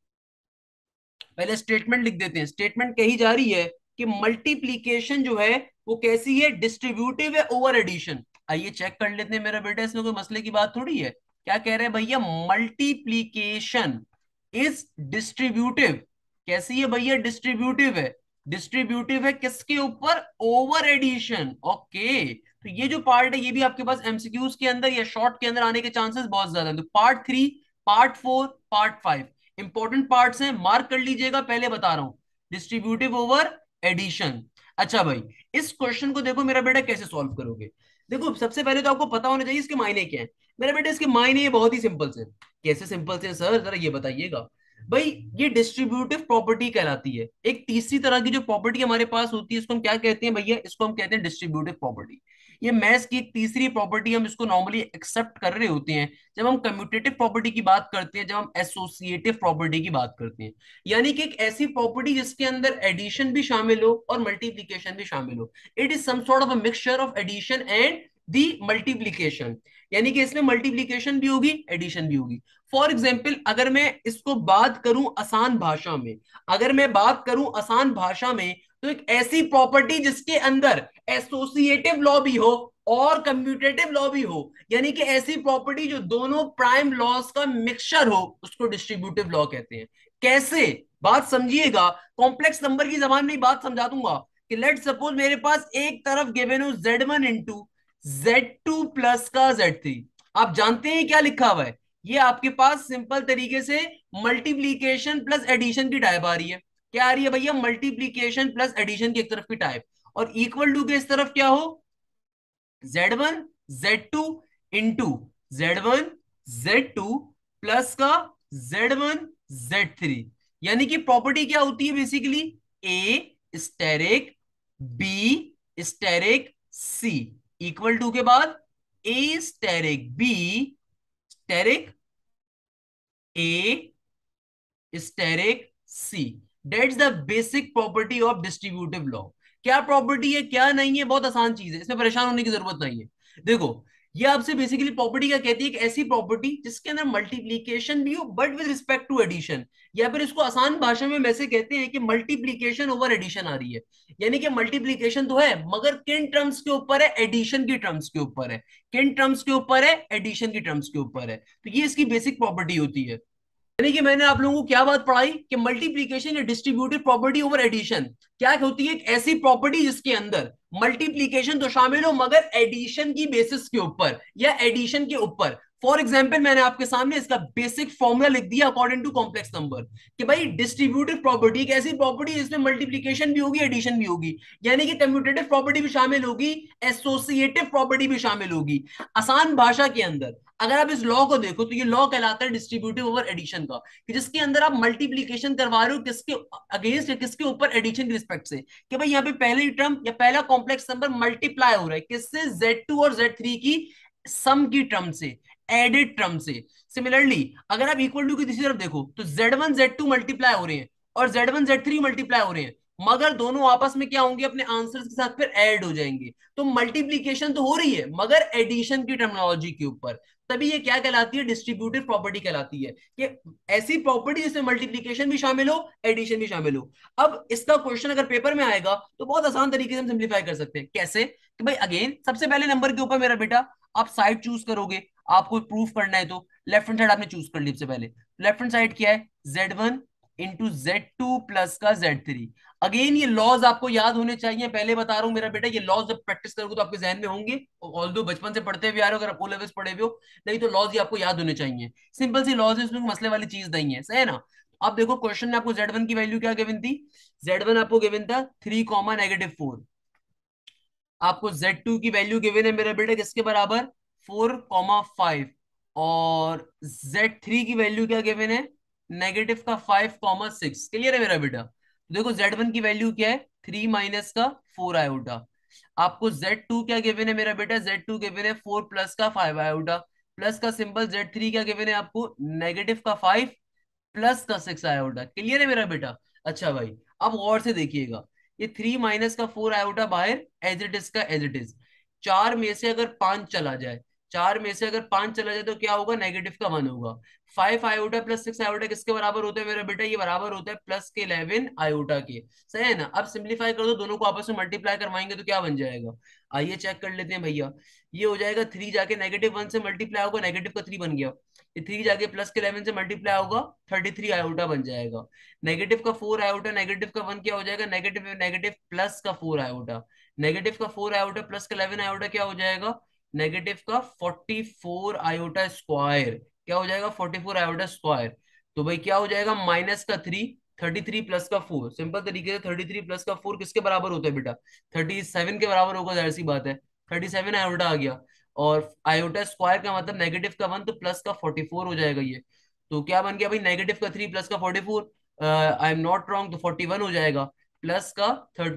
पहले स्टेटमेंट लिख देते हैं। स्टेटमेंट कही जा रही है कि मल्टीप्लीकेशन जो है वो कैसी है, डिस्ट्रीब्यूटिव है ओवर एडिशन। आइए चेक कर लेते हैं मेरा बेटा, इसमें कोई मसले की बात थोड़ी है। क्या कह रहे हैं भैया, मल्टीप्लीकेशन इज डिस्ट्रीब्यूटिव। कैसी है भैया, डिस्ट्रीब्यूटिव है। डिस्ट्रीब्यूटिव है किसके ऊपर, ओवर एडिशन। ओके, तो ये जो पार्ट है ये भी आपके पास एमसीक्यूज के अंदर या शॉर्ट के अंदर आने के चांसेस बहुत ज्यादा हैं। तो part 3, part 4, part 5 important parts हैं, मार्क कर लीजिएगा, पहले बता रहा हूं, डिस्ट्रीब्यूटिव ओवर एडिशन। अच्छा भाई, इस क्वेश्चन को देखो मेरा बेटा कैसे सॉल्व करोगे। देखो सबसे पहले तो आपको पता होना चाहिए इसके मायने क्या है। मेरा बेटा इसके मायने ये बहुत ही सिंपल से। कैसे सिंपल से सर, जरा ये बताइएगा भाई। ये डिस्ट्रीब्यूटिव प्रॉपर्टी कहलाती है। एक तीसरी तरह की जो प्रॉपर्टी हमारे पास होती है इसको हम क्या कहते हैं भैया, इसको हम कहते हैं डिस्ट्रीब्यूटिव प्रॉपर्टी। ये मैथ्स की एक तीसरी प्रॉपर्टी, हम इसको नॉर्मली एक्सेप्ट कर रहे होते हैं जब हम कम्यूटेटिव प्रॉपर्टी की बात करते हैं, जब हम एसोसिएटिव प्रॉपर्टी की बात करते हैं। यानी कि एक ऐसी प्रॉपर्टी जिसके अंदर एडिशन भी शामिल हो और मल्टीप्लीकेशन भी शामिल हो। It is some sort of a mixture of addition and the multiplication. यानी कि इसमें मल्टीप्लीकेशन भी होगी, एडिशन भी होगी। फॉर एग्जाम्पल, अगर मैं इसको बात करूं आसान भाषा में, अगर मैं बात करूं आसान भाषा में, तो एक ऐसी प्रॉपर्टी जिसके अंदर एसोसिएटिव लॉ भी हो और कम्यूटेटिव लॉ भी हो, यानी कि ऐसी प्रॉपर्टी जो दोनों प्राइम लॉस का मिक्सचर हो, उसको डिस्ट्रीब्यूटिव लॉ कहते हैं। कैसे, बात समझिएगा, कॉम्प्लेक्स नंबर की जबान में बात समझा दूंगा कि लेट सपोज मेरे पास एक तरफ गिवन हो Z1 इंटू Z2 प्लस का Z3। आप जानते हैं क्या लिखा हुआ है, ये आपके पास सिंपल तरीके से मल्टीप्लीकेशन प्लस एडिशन की टाइप आ रही है। क्या आ रही है भैया, मल्टीप्लीकेशन प्लस एडिशन की एक तरफ की टाइप, और इक्वल टू के इस तरफ क्या हो, Z1 Z2 into Z1 Z2 plus का Z1 Z3। यानी कि प्रॉपर्टी क्या होती है basically, A asterisk B asterisk C, equal to के बाद A asterisk B asterisk A asterisk C. That's the basic property of distributive law. क्या property है क्या नहीं है, बहुत आसान चीज है, इसमें परेशान होने की जरूरत नहीं है। देखो, ये आपसे बेसिकली प्रॉपर्टी क्या कहती है, एक ऐसी प्रॉपर्टी जिसके अंदर मल्टीप्लीकेशन भी हो but with respect to addition, या फिर इसको आसान भाषा में वैसे कहते हैं कि मल्टीप्लीकेशन ओवर एडिशन आ रही है। यानी कि मल्टीप्लीकेशन तो है मगर किन टर्म्स के ऊपर है, एडिशन की टर्म्स के ऊपर है। किन टर्म्स के ऊपर है, एडिशन की टर्म्स के ऊपर है। तो ये इसकी बेसिक प्रॉपर्टी होती है। यानी कि मैंने आप लोगों को क्या बात पढ़ाई कि मल्टीप्लीकेशन या डिस्ट्रीब्यूटिव प्रॉपर्टी ओवर एडिशन क्या होती है, एक ऐसी प्रॉपर्टी जिसके अंदर मल्टीप्लीकेशन तो शामिल हो मगर एडिशन की बेसिस के ऊपर या एडिशन के ऊपर। फॉर एग्जाम्पल, मैंने आपके सामने इसका बेसिक फॉर्मूला लिख दिया अकॉर्डिंग टू कॉम्प्लेक्स नंबर कि भाई डिस्ट्रीब्यूटिव प्रॉपर्टी एक ऐसी प्रॉपर्टी जिसमें मल्टीप्लीकेशन भी होगी, एडिशन भी होगी। यानी कि कम्यूटेटिव प्रॉपर्टी भी शामिल होगी, एसोसिएटिव प्रॉपर्टी भी शामिल होगी। आसान भाषा के अंदर अगर आप इस लॉ को देखो तो ये लॉ कहलाता है डिस्ट्रीब्यूटिव ओवर एडिशन का, कि जिसके अंदर आप मल्टीप्लीकेशन करवा रहे हो किसके अगेंस्ट या किसके ऊपर, एडिशन के रिस्पेक्ट से, कि भाई यहाँ पे पहली टर्म या पहला कॉम्प्लेक्स नंबर मल्टीप्लाई हो रहा है किससे, Z2 और Z3 की सम की टर्म से, एडिड टर्म से। सिमिलरली अगर आप इक्वल टू की दूसरी तरफ देखो तो Z1 Z2 मल्टीप्लाई हो रहे हैं और Z1 Z3 मल्टीप्लाई हो रहे हैं, मगर दोनों आपस में क्या होंगे, अपने आंसर्स के साथ फिर ऐड हो जाएंगे। तो मल्टीप्लीकेशन तो हो रही है मगर एडिशन की टर्मिनोलॉजी के ऊपर। तभी ये क्या कहलाती है, डिस्ट्रीब्यूटिव प्रॉपर्टी कहलाती है, कि ऐसी प्रॉपर्टी जिसमें मल्टीप्लीकेशन भी शामिल हो, एडिशन भी शामिल हो। अब इसका क्वेश्चन अगर पेपर में आएगा तो बहुत आसान तरीके से हम सिंप्लीफाई कर सकते हैं। कैसे, कि भाई अगेन सबसे पहले नंबर के ऊपर मेरा बेटा आप साइड चूज करोगे, आपको प्रूफ करना है तो लेफ्ट हैंड साइड आपने चूज कर ली। सबसे पहले लेफ्ट हैंड साइड क्या है, Z1 इंटू Z2 प्लस का Z3। अगेन ये लॉज आपको याद होने चाहिए, पहले बता रहा हूं मेरा बेटा, ये लॉज जब प्रैक्टिस करोगे तो आपके जहन में होंगे, ऑल दो बचपन से पढ़ते हुए आ रहे हो, अगर आप ओ लेवल्स पढ़े हुए हो, नहीं तो लॉज ये आपको याद होने चाहिए। सिंपल सी लॉज है, इसमें कोई मसले वाली चीज नहीं है, सही है ना। अब देखो क्वेश्चन में आपको Z1 की वैल्यू क्या गिवन थी, Z1 आपको गिवन था 3, -4। आपको Z2 की वैल्यू गिवन है मेरा बेटा किसके बराबर, 4, 5, और Z3 की वैल्यू क्या गिवन है, नेगेटिव का 5, 6। क्लियर है मेरा बेटा। देखो Z1 की वैल्यू क्या है, 3 माइनस का 4 आयोटा। आपको Z2 क्या गिवन है मेरा बेटा, Z2 गिवन है 4 प्लस का 5 आयोटा, प्लस का सिंबल Z3 क्या गिवन है आपको, नेगेटिव का 5 प्लस का 6 आयोटा। क्लियर है मेरा बेटा? अच्छा भाई, अब गौर से देखिएगा, ये 3 माइनस का 4 आयोटा बाहर एज इट इज का एज इट इज। चार में से अगर पांच चला जाए, चार में से अगर पांच चला जाए तो क्या होगा? नेगेटिव का 1 होगा। 5 आयोटा प्लस 6 आयोटा किसके बराबर होता है मेरा बेटा? ये बराबर होता है प्लस के 11 आयोटा के। सही है ना? अब सिंप्लीफाई कर दो, दोनों को आपस में मल्टीप्लाई करवाएंगे तो क्या बन जाएगा? आइए चेक कर लेते हैं भैया। ये हो जाएगा 3 जाके -1 से मल्टीप्लाई होगा, नेगेटिव का 3 बन गया। ये 3 जाके प्लस के 11 से मल्टीप्लाई होगा, 33 आयोटा बन जाएगा। नेगेटिव का 4 आयोटा, नेगेटिव का 1 क्या हो जाएगा? नेगेटिव में नेगेटिव प्लस का 4 आयोटा। नेगेटिव का 4 आयोटा प्लस का 11 आयोटा क्या हो जाएगा? नेगेटिव का 44 आयोटा स्क्वायर। क्या हो जाएगा? 44 आयोटा स्क्वायर। तो भाई क्या हो जाएगा? माइनस का 3, 33 प्लस का 4। सिंपल तरीके से 33 प्लस का 4 किसके बराबर होता है बेटा? 37 के बराबर होगा, जाहिर सी बात है। 37 आयोटा आ गया। और आयोटा स्क्वायर का मतलब नेगेटिव का 1 तो प्लस का 44 हो जाएगा ये। तो क्या बन गया भाई? नेगेटिव का 3 प्लस का 44, आई एम नॉट रॉन्ग, तो 41 हो जाएगा, प्लस का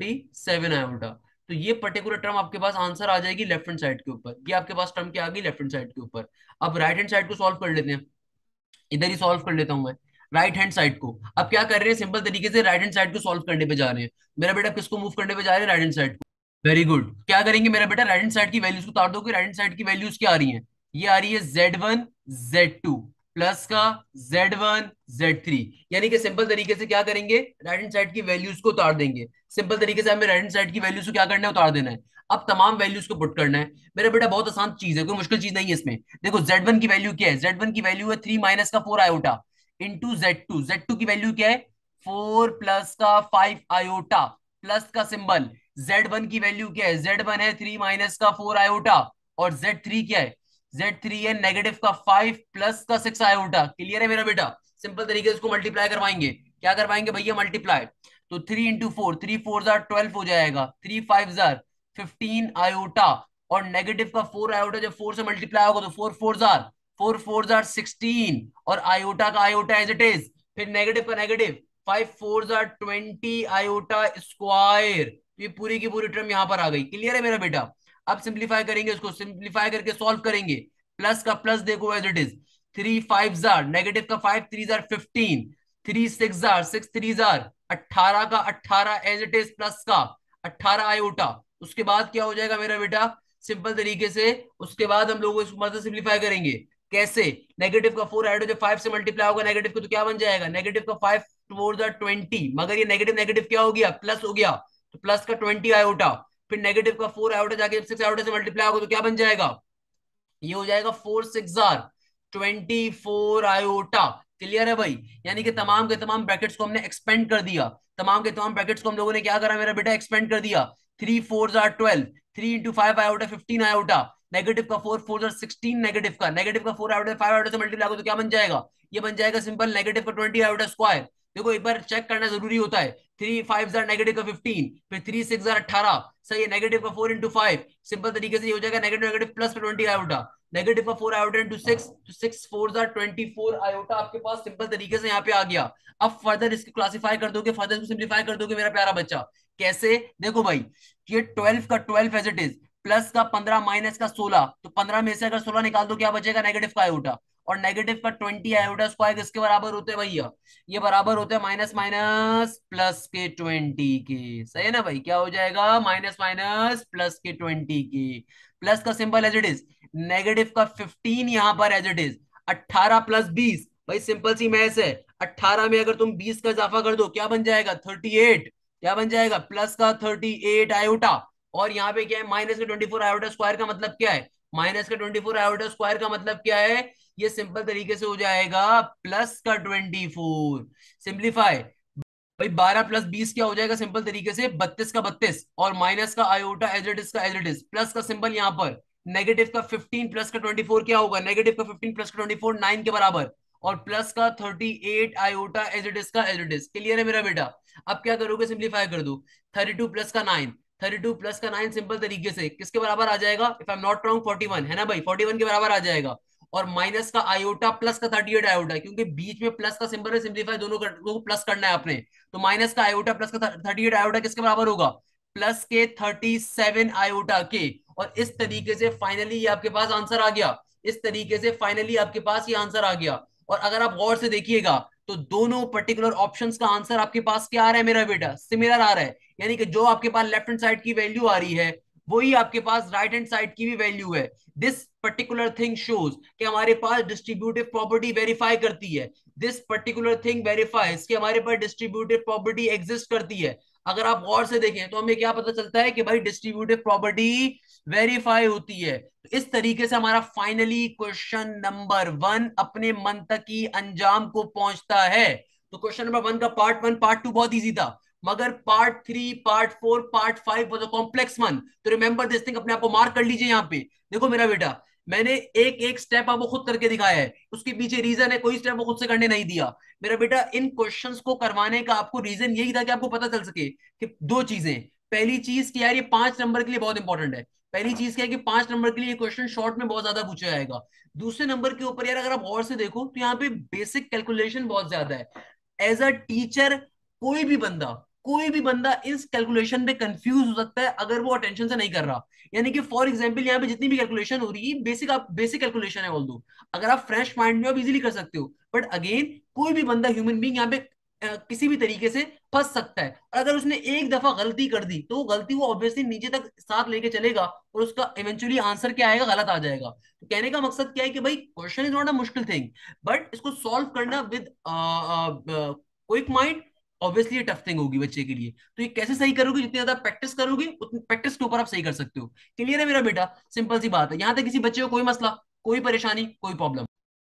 37 आयोटा। तो ये पर्टिकुलर टर्म आपके पास आंसर आ जाएगी लेफ्ट हैंड साइड के ऊपर। ये आपके पास टर्म क्या आ गई? लेफ्ट हैंड साइड के ऊपर। अब राइट हैंड साइड को सॉल्व कर लेते हैं। इधर ही सॉल्व कर लेता हूं मैं राइट हैंड साइड को। अब क्या कर रहे हैं? सिंपल तरीके से राइट हैंड साइड को सॉल्व करने पे जा रहे हैं। मेरा बेटा किसको मूव करने पे जा रहे हैं? राइट हैंड साइड को। Very good. क्या करेंगे मेरा बेटा? राइट हैंड साइड की वैल्यूज को उतार दोगे। राइट हैंड साइड की वैल्यूज क्या आ रही हैं? ये आ रही है Z1 Z2 प्लस का Z1 Z3। यानी कि सिंपल तरीके से क्या करेंगे? राइट हैंड साइड की वैल्यूज को उतार देंगे। सिंपल तरीके से हमें राइट हैंड साइड की वैल्यूज को क्या करना है? उतार देना है। अब तमाम वैल्यूज को पुट करना है। मेरा बेटा बहुत आसान चीज है, कोई मुश्किल चीज नहीं है इसमें। देखो Z1 की वैल्यू क्या है? Z1 की वैल्यू है 3 माइनस का 4 आयोटा इंटू Z2। Z2 की वैल्यू क्या है? 4 प्लस का 5 आयोटा प्लस का सिंबल। Z1 की वैल्यू क्या है? Z1 है 3 माइनस का 4 आयोटा। और Z3 क्या है? Z3 है नेगेटिव का 5 प्लस का 6 आयोटा। क्लियर है मेरा बेटा? सिंपल तरीके से इसको मल्टीप्लाई करवाएंगे। क्या करवाएंगे भैया? मल्टीप्लाई। तो 3 इंटू 4, 3 4 जार 12 हो जाएगा, 3 5 जार 15 आयोटा। और नेगेटिव का 4 आयोटा जब 4 से मल्टीप्लाई होगा तो 4 4 जार 4 4 जार 16। और आयोटा का आयोटा एज इट इज। फिर नेगेटिव का नेगेटिव, 5 4 जार 20 आयोटा स्क्वायर। ये पूरी की पूरी टर्म यहां पर आ गई। क्लियर है मेरा बेटा? अब सिंप्लीफाई करेंगे, इसको सिंप्लीफाई करके सॉल्व करेंगे। प्लस का प्लस देखो एज इट इज। 3 5 जार नेगेटिव का 5 3 जार 15, 3 6 जार 6 3 जार 18 का 18 एज इट इज प्लस का 18 आयोटा। उसके बाद क्या हो जाएगा मेरा बेटा? सिंपल तरीके से उसके बाद हम लोग इसको मतलब सिंप्लीफाई करेंगे। कैसे? नेगेटिव का 4 ऐड हो जब 5 से मल्टीप्लाई होगा नेगेटिव को तो क्या बन जाएगा? नेगेटिव का 5 4 जार 20, मगर ये नेगेटिव नेगेटिव क्या हो गया? प्लस हो गया। तो प्लस का 20 आयोटा। फिर नेगेटिव का 4 आयोटा जाके 6 आयोटा से मल्टीप्लाई होगा तो क्या बन जाएगा? ये हो जाएगा 4 6 जार 24 आयोटा। क्लियर है भाई? यानी कि तमाम के तमाम ब्रैकेट्स को हमने एक्सपेंड कर दिया। तमाम के तमाम ब्रैकेट्स को हम लोगों ने क्या करा मेरा बेटा? एक्सपेंड कर दिया। 3 4 जार 12, 3 इंटू 5 आयोटा 15 आयोटा। नेगेटिव का 4 4 जार 16, नेगेटिव का 4 आयोटा 5 आयोटा से मल्टीप्लाई होगा तो क्या बन जाएगा? ये बन जाएगा सिंपल नेगेटिव का 20 आयोटा स्क्वायर। देखो एक बार चेक करना जरूरी होता है। 3 5 जार नेगेटिव का 15, फिर 3 6 जार 18। सही है? नेगेटिव का 4 इंटू 5, सिंपल तरीके से ये हो जाएगा नेगेटिव नेगेटिव प्लस का 20 आयोटा। नेगेटिव का 4 आयोटा इंटू 6, तो 6 4 जार 24 आयोटा आपके पास सिंपल तरीके से यहाँ पे आ गया। अब फर्दर इसको क्लासिफाई कर दोगे, फर्दर इसको सिंप्लीफाई कर दोगे मेरा प्यारा बच्चा। कैसे? देखो भाई, ये 12 का 12 एज इट इज प्लस का 15 माइनस का 16, तो 15 में से अगर 16 निकाल दो क्या बचेगा? नेगेटिव का आयोटा। और नेगेटिव का 20 आयोटा स्क्वायर किसके बराबर होते हैं भैया? ये बराबर होते हैं माइनस माइनस प्लस के 20 के। सही है ना भाई? क्या हो जाएगा? माइनस माइनस प्लस के 20 के। प्लस का symbol as it is, negative का 15 यहां पर एज इट इज। 18 प्लस 20, भाई सिंपल सी मैथ्स है। 18 में अगर तुम 20 का इजाफा कर दो क्या बन जाएगा? 38। क्या बन जाएगा? प्लस का 38 आयोटा। और यहाँ पे क्या है? माइनस का 24 आयोटा स्क्वायर का मतलब क्या है? माइनस का 24 आयोटा स्क्वायर का मतलब क्या है? ये सिंपल तरीके से हो जाएगा प्लस का 24। सिंप्लीफाई। भाई 12 प्लस 20 क्या हो जाएगा? सिंपल तरीके से 32 का 32। और माइनस का आयोटा एज इट इज का एज इट इज, प्लस का सिंबल यहाँ पर। नेगेटिव का 15 प्लस का 24 क्या होगा? नेगेटिव का 15 प्लस का 24 9 के बराबर। और प्लस का 38 आयोटा एज इट इज का एज इट इज। क्लियर है मेरा बेटा? अब क्या करोगे? सिंप्लीफाई कर दो। 32 प्लस का 9, 32 प्लस का 9 सिंपल तरीके से किसके बराबर आ जाएगा? If I am not wrong 41 है ना भाई? 41 के बराबर आ जाएगा। और माइनस का आयोटा प्लस का 38 आयोटा, क्योंकि बीच में प्लस का सिंबल है, सिंप्लीफाई दोनों को प्लस करना है आपने। तो माइनस का आयोटा प्लस का 38 आयोटा किसके बराबर होगा? प्लस के 37 आयोटा के। और इस तरीके से फाइनली ये आपके पास आंसर आ गया। इस तरीके से फाइनली आपके पास ये आंसर आ गया। और अगर आप गौर से देखिएगा तो दोनों पर्टिकुलर ऑप्शंस का आंसर आपके पास क्या आ रहा है मेरा बेटा, सिमिलर आ रहा है। यानी कि जो आपके पास लेफ्ट हैंड साइड की वैल्यू आ रही है वही आपके पास राइट हैंड साइड की भी वैल्यू है। दिस पर्टिकुलर थिंग शोज कि हमारे पास डिस्ट्रीब्यूटिव प्रॉपर्टी वेरीफाई करती है। दिस पर्टिकुलर थिंग वेरीफाइज कि हमारे पास डिस्ट्रीब्यूटिव प्रॉपर्टी एग्जिस्ट करती है। अगर आप गौर से देखें तो हमें क्या पता चलता है कि भाई डिस्ट्रीब्यूटिव प्रॉपर्टी वेरीफाई होती है। तो इस तरीके से हमारा फाइनली क्वेश्चन नंबर 1 अपने मंतकी अंजाम को पहुंचता है। तो क्वेश्चन नंबर 1 का पार्ट 1 पार्ट 2 बहुत इजी था, मगर part 3 part 4 part 5 was a complex one. तो रिमेंबर दिस थिंग, अपने आप को मार्क कर लीजिए यहाँ पे। देखो मेरा बेटा, मैंने एक एक स्टेप आपको खुद करके दिखाया है, उसके पीछे रीजन है, कोई स्टेप वो खुद से करने नहीं दिया। मेरा बेटा इन क्वेश्चंस को करवाने का आपको रीजन यही था कि आपको पता चल सके कि दो चीजें। पहली चीज कि यार ये 5 नंबर के लिए बहुत इंपॉर्टेंट है। पहली चीज क्या है कि 5 नंबर के लिए क्वेश्चन शॉर्ट में बहुत ज्यादा पूछा जाएगा। दूसरे नंबर के ऊपर यार अगर आप और से देखो तो यहाँ पे बेसिक कैलकुलेशन बहुत ज्यादा है। एज अ टीचर कोई भी बंदा, कोई भी बंदा इस कैलकुलेशन पे कंफ्यूज हो सकता है अगर वो अटेंशन से नहीं कर रहा। यानी कि फॉर एग्जांपल यहाँ पे जितनी भी कैलकुलेशन हो रही है बेसिक, आप बेसिक कैलकुलेशन है ऑल दो, अगर आप फ्रेश माइंड में आप इजीली कर सकते हो। बट अगेन कोई भी बंदा ह्यूमन बीइंग यहाँ पे किसी भी तरीके से फंस सकता है। और अगर उसने एक दफा गलती कर दी तो वो गलती वो ऑब्वियसली नीचे तक साथ लेके चलेगा और उसका इवेंचुअली आंसर क्या आएगा, गलत आ जाएगा। तो कहने का मकसद क्या है कि भाई क्वेश्चन इज नॉट अ मुश्किल थिंग, बट इसको सॉल्व करना विद क्विक माइंड ऑब्वियसली ये टफ थिंग होगी बच्चे के लिए। तो ये कैसे सही करोगे, जितनी ज्यादा प्रैक्टिस करोगे उतनी प्रैक्टिस के ऊपर आप सही कर सकते हो। क्लियर है मेरा बेटा, सिंपल सी बात है। यहां तक किसी बच्चे को कोई मसला, कोई परेशानी, कोई प्रॉब्लम?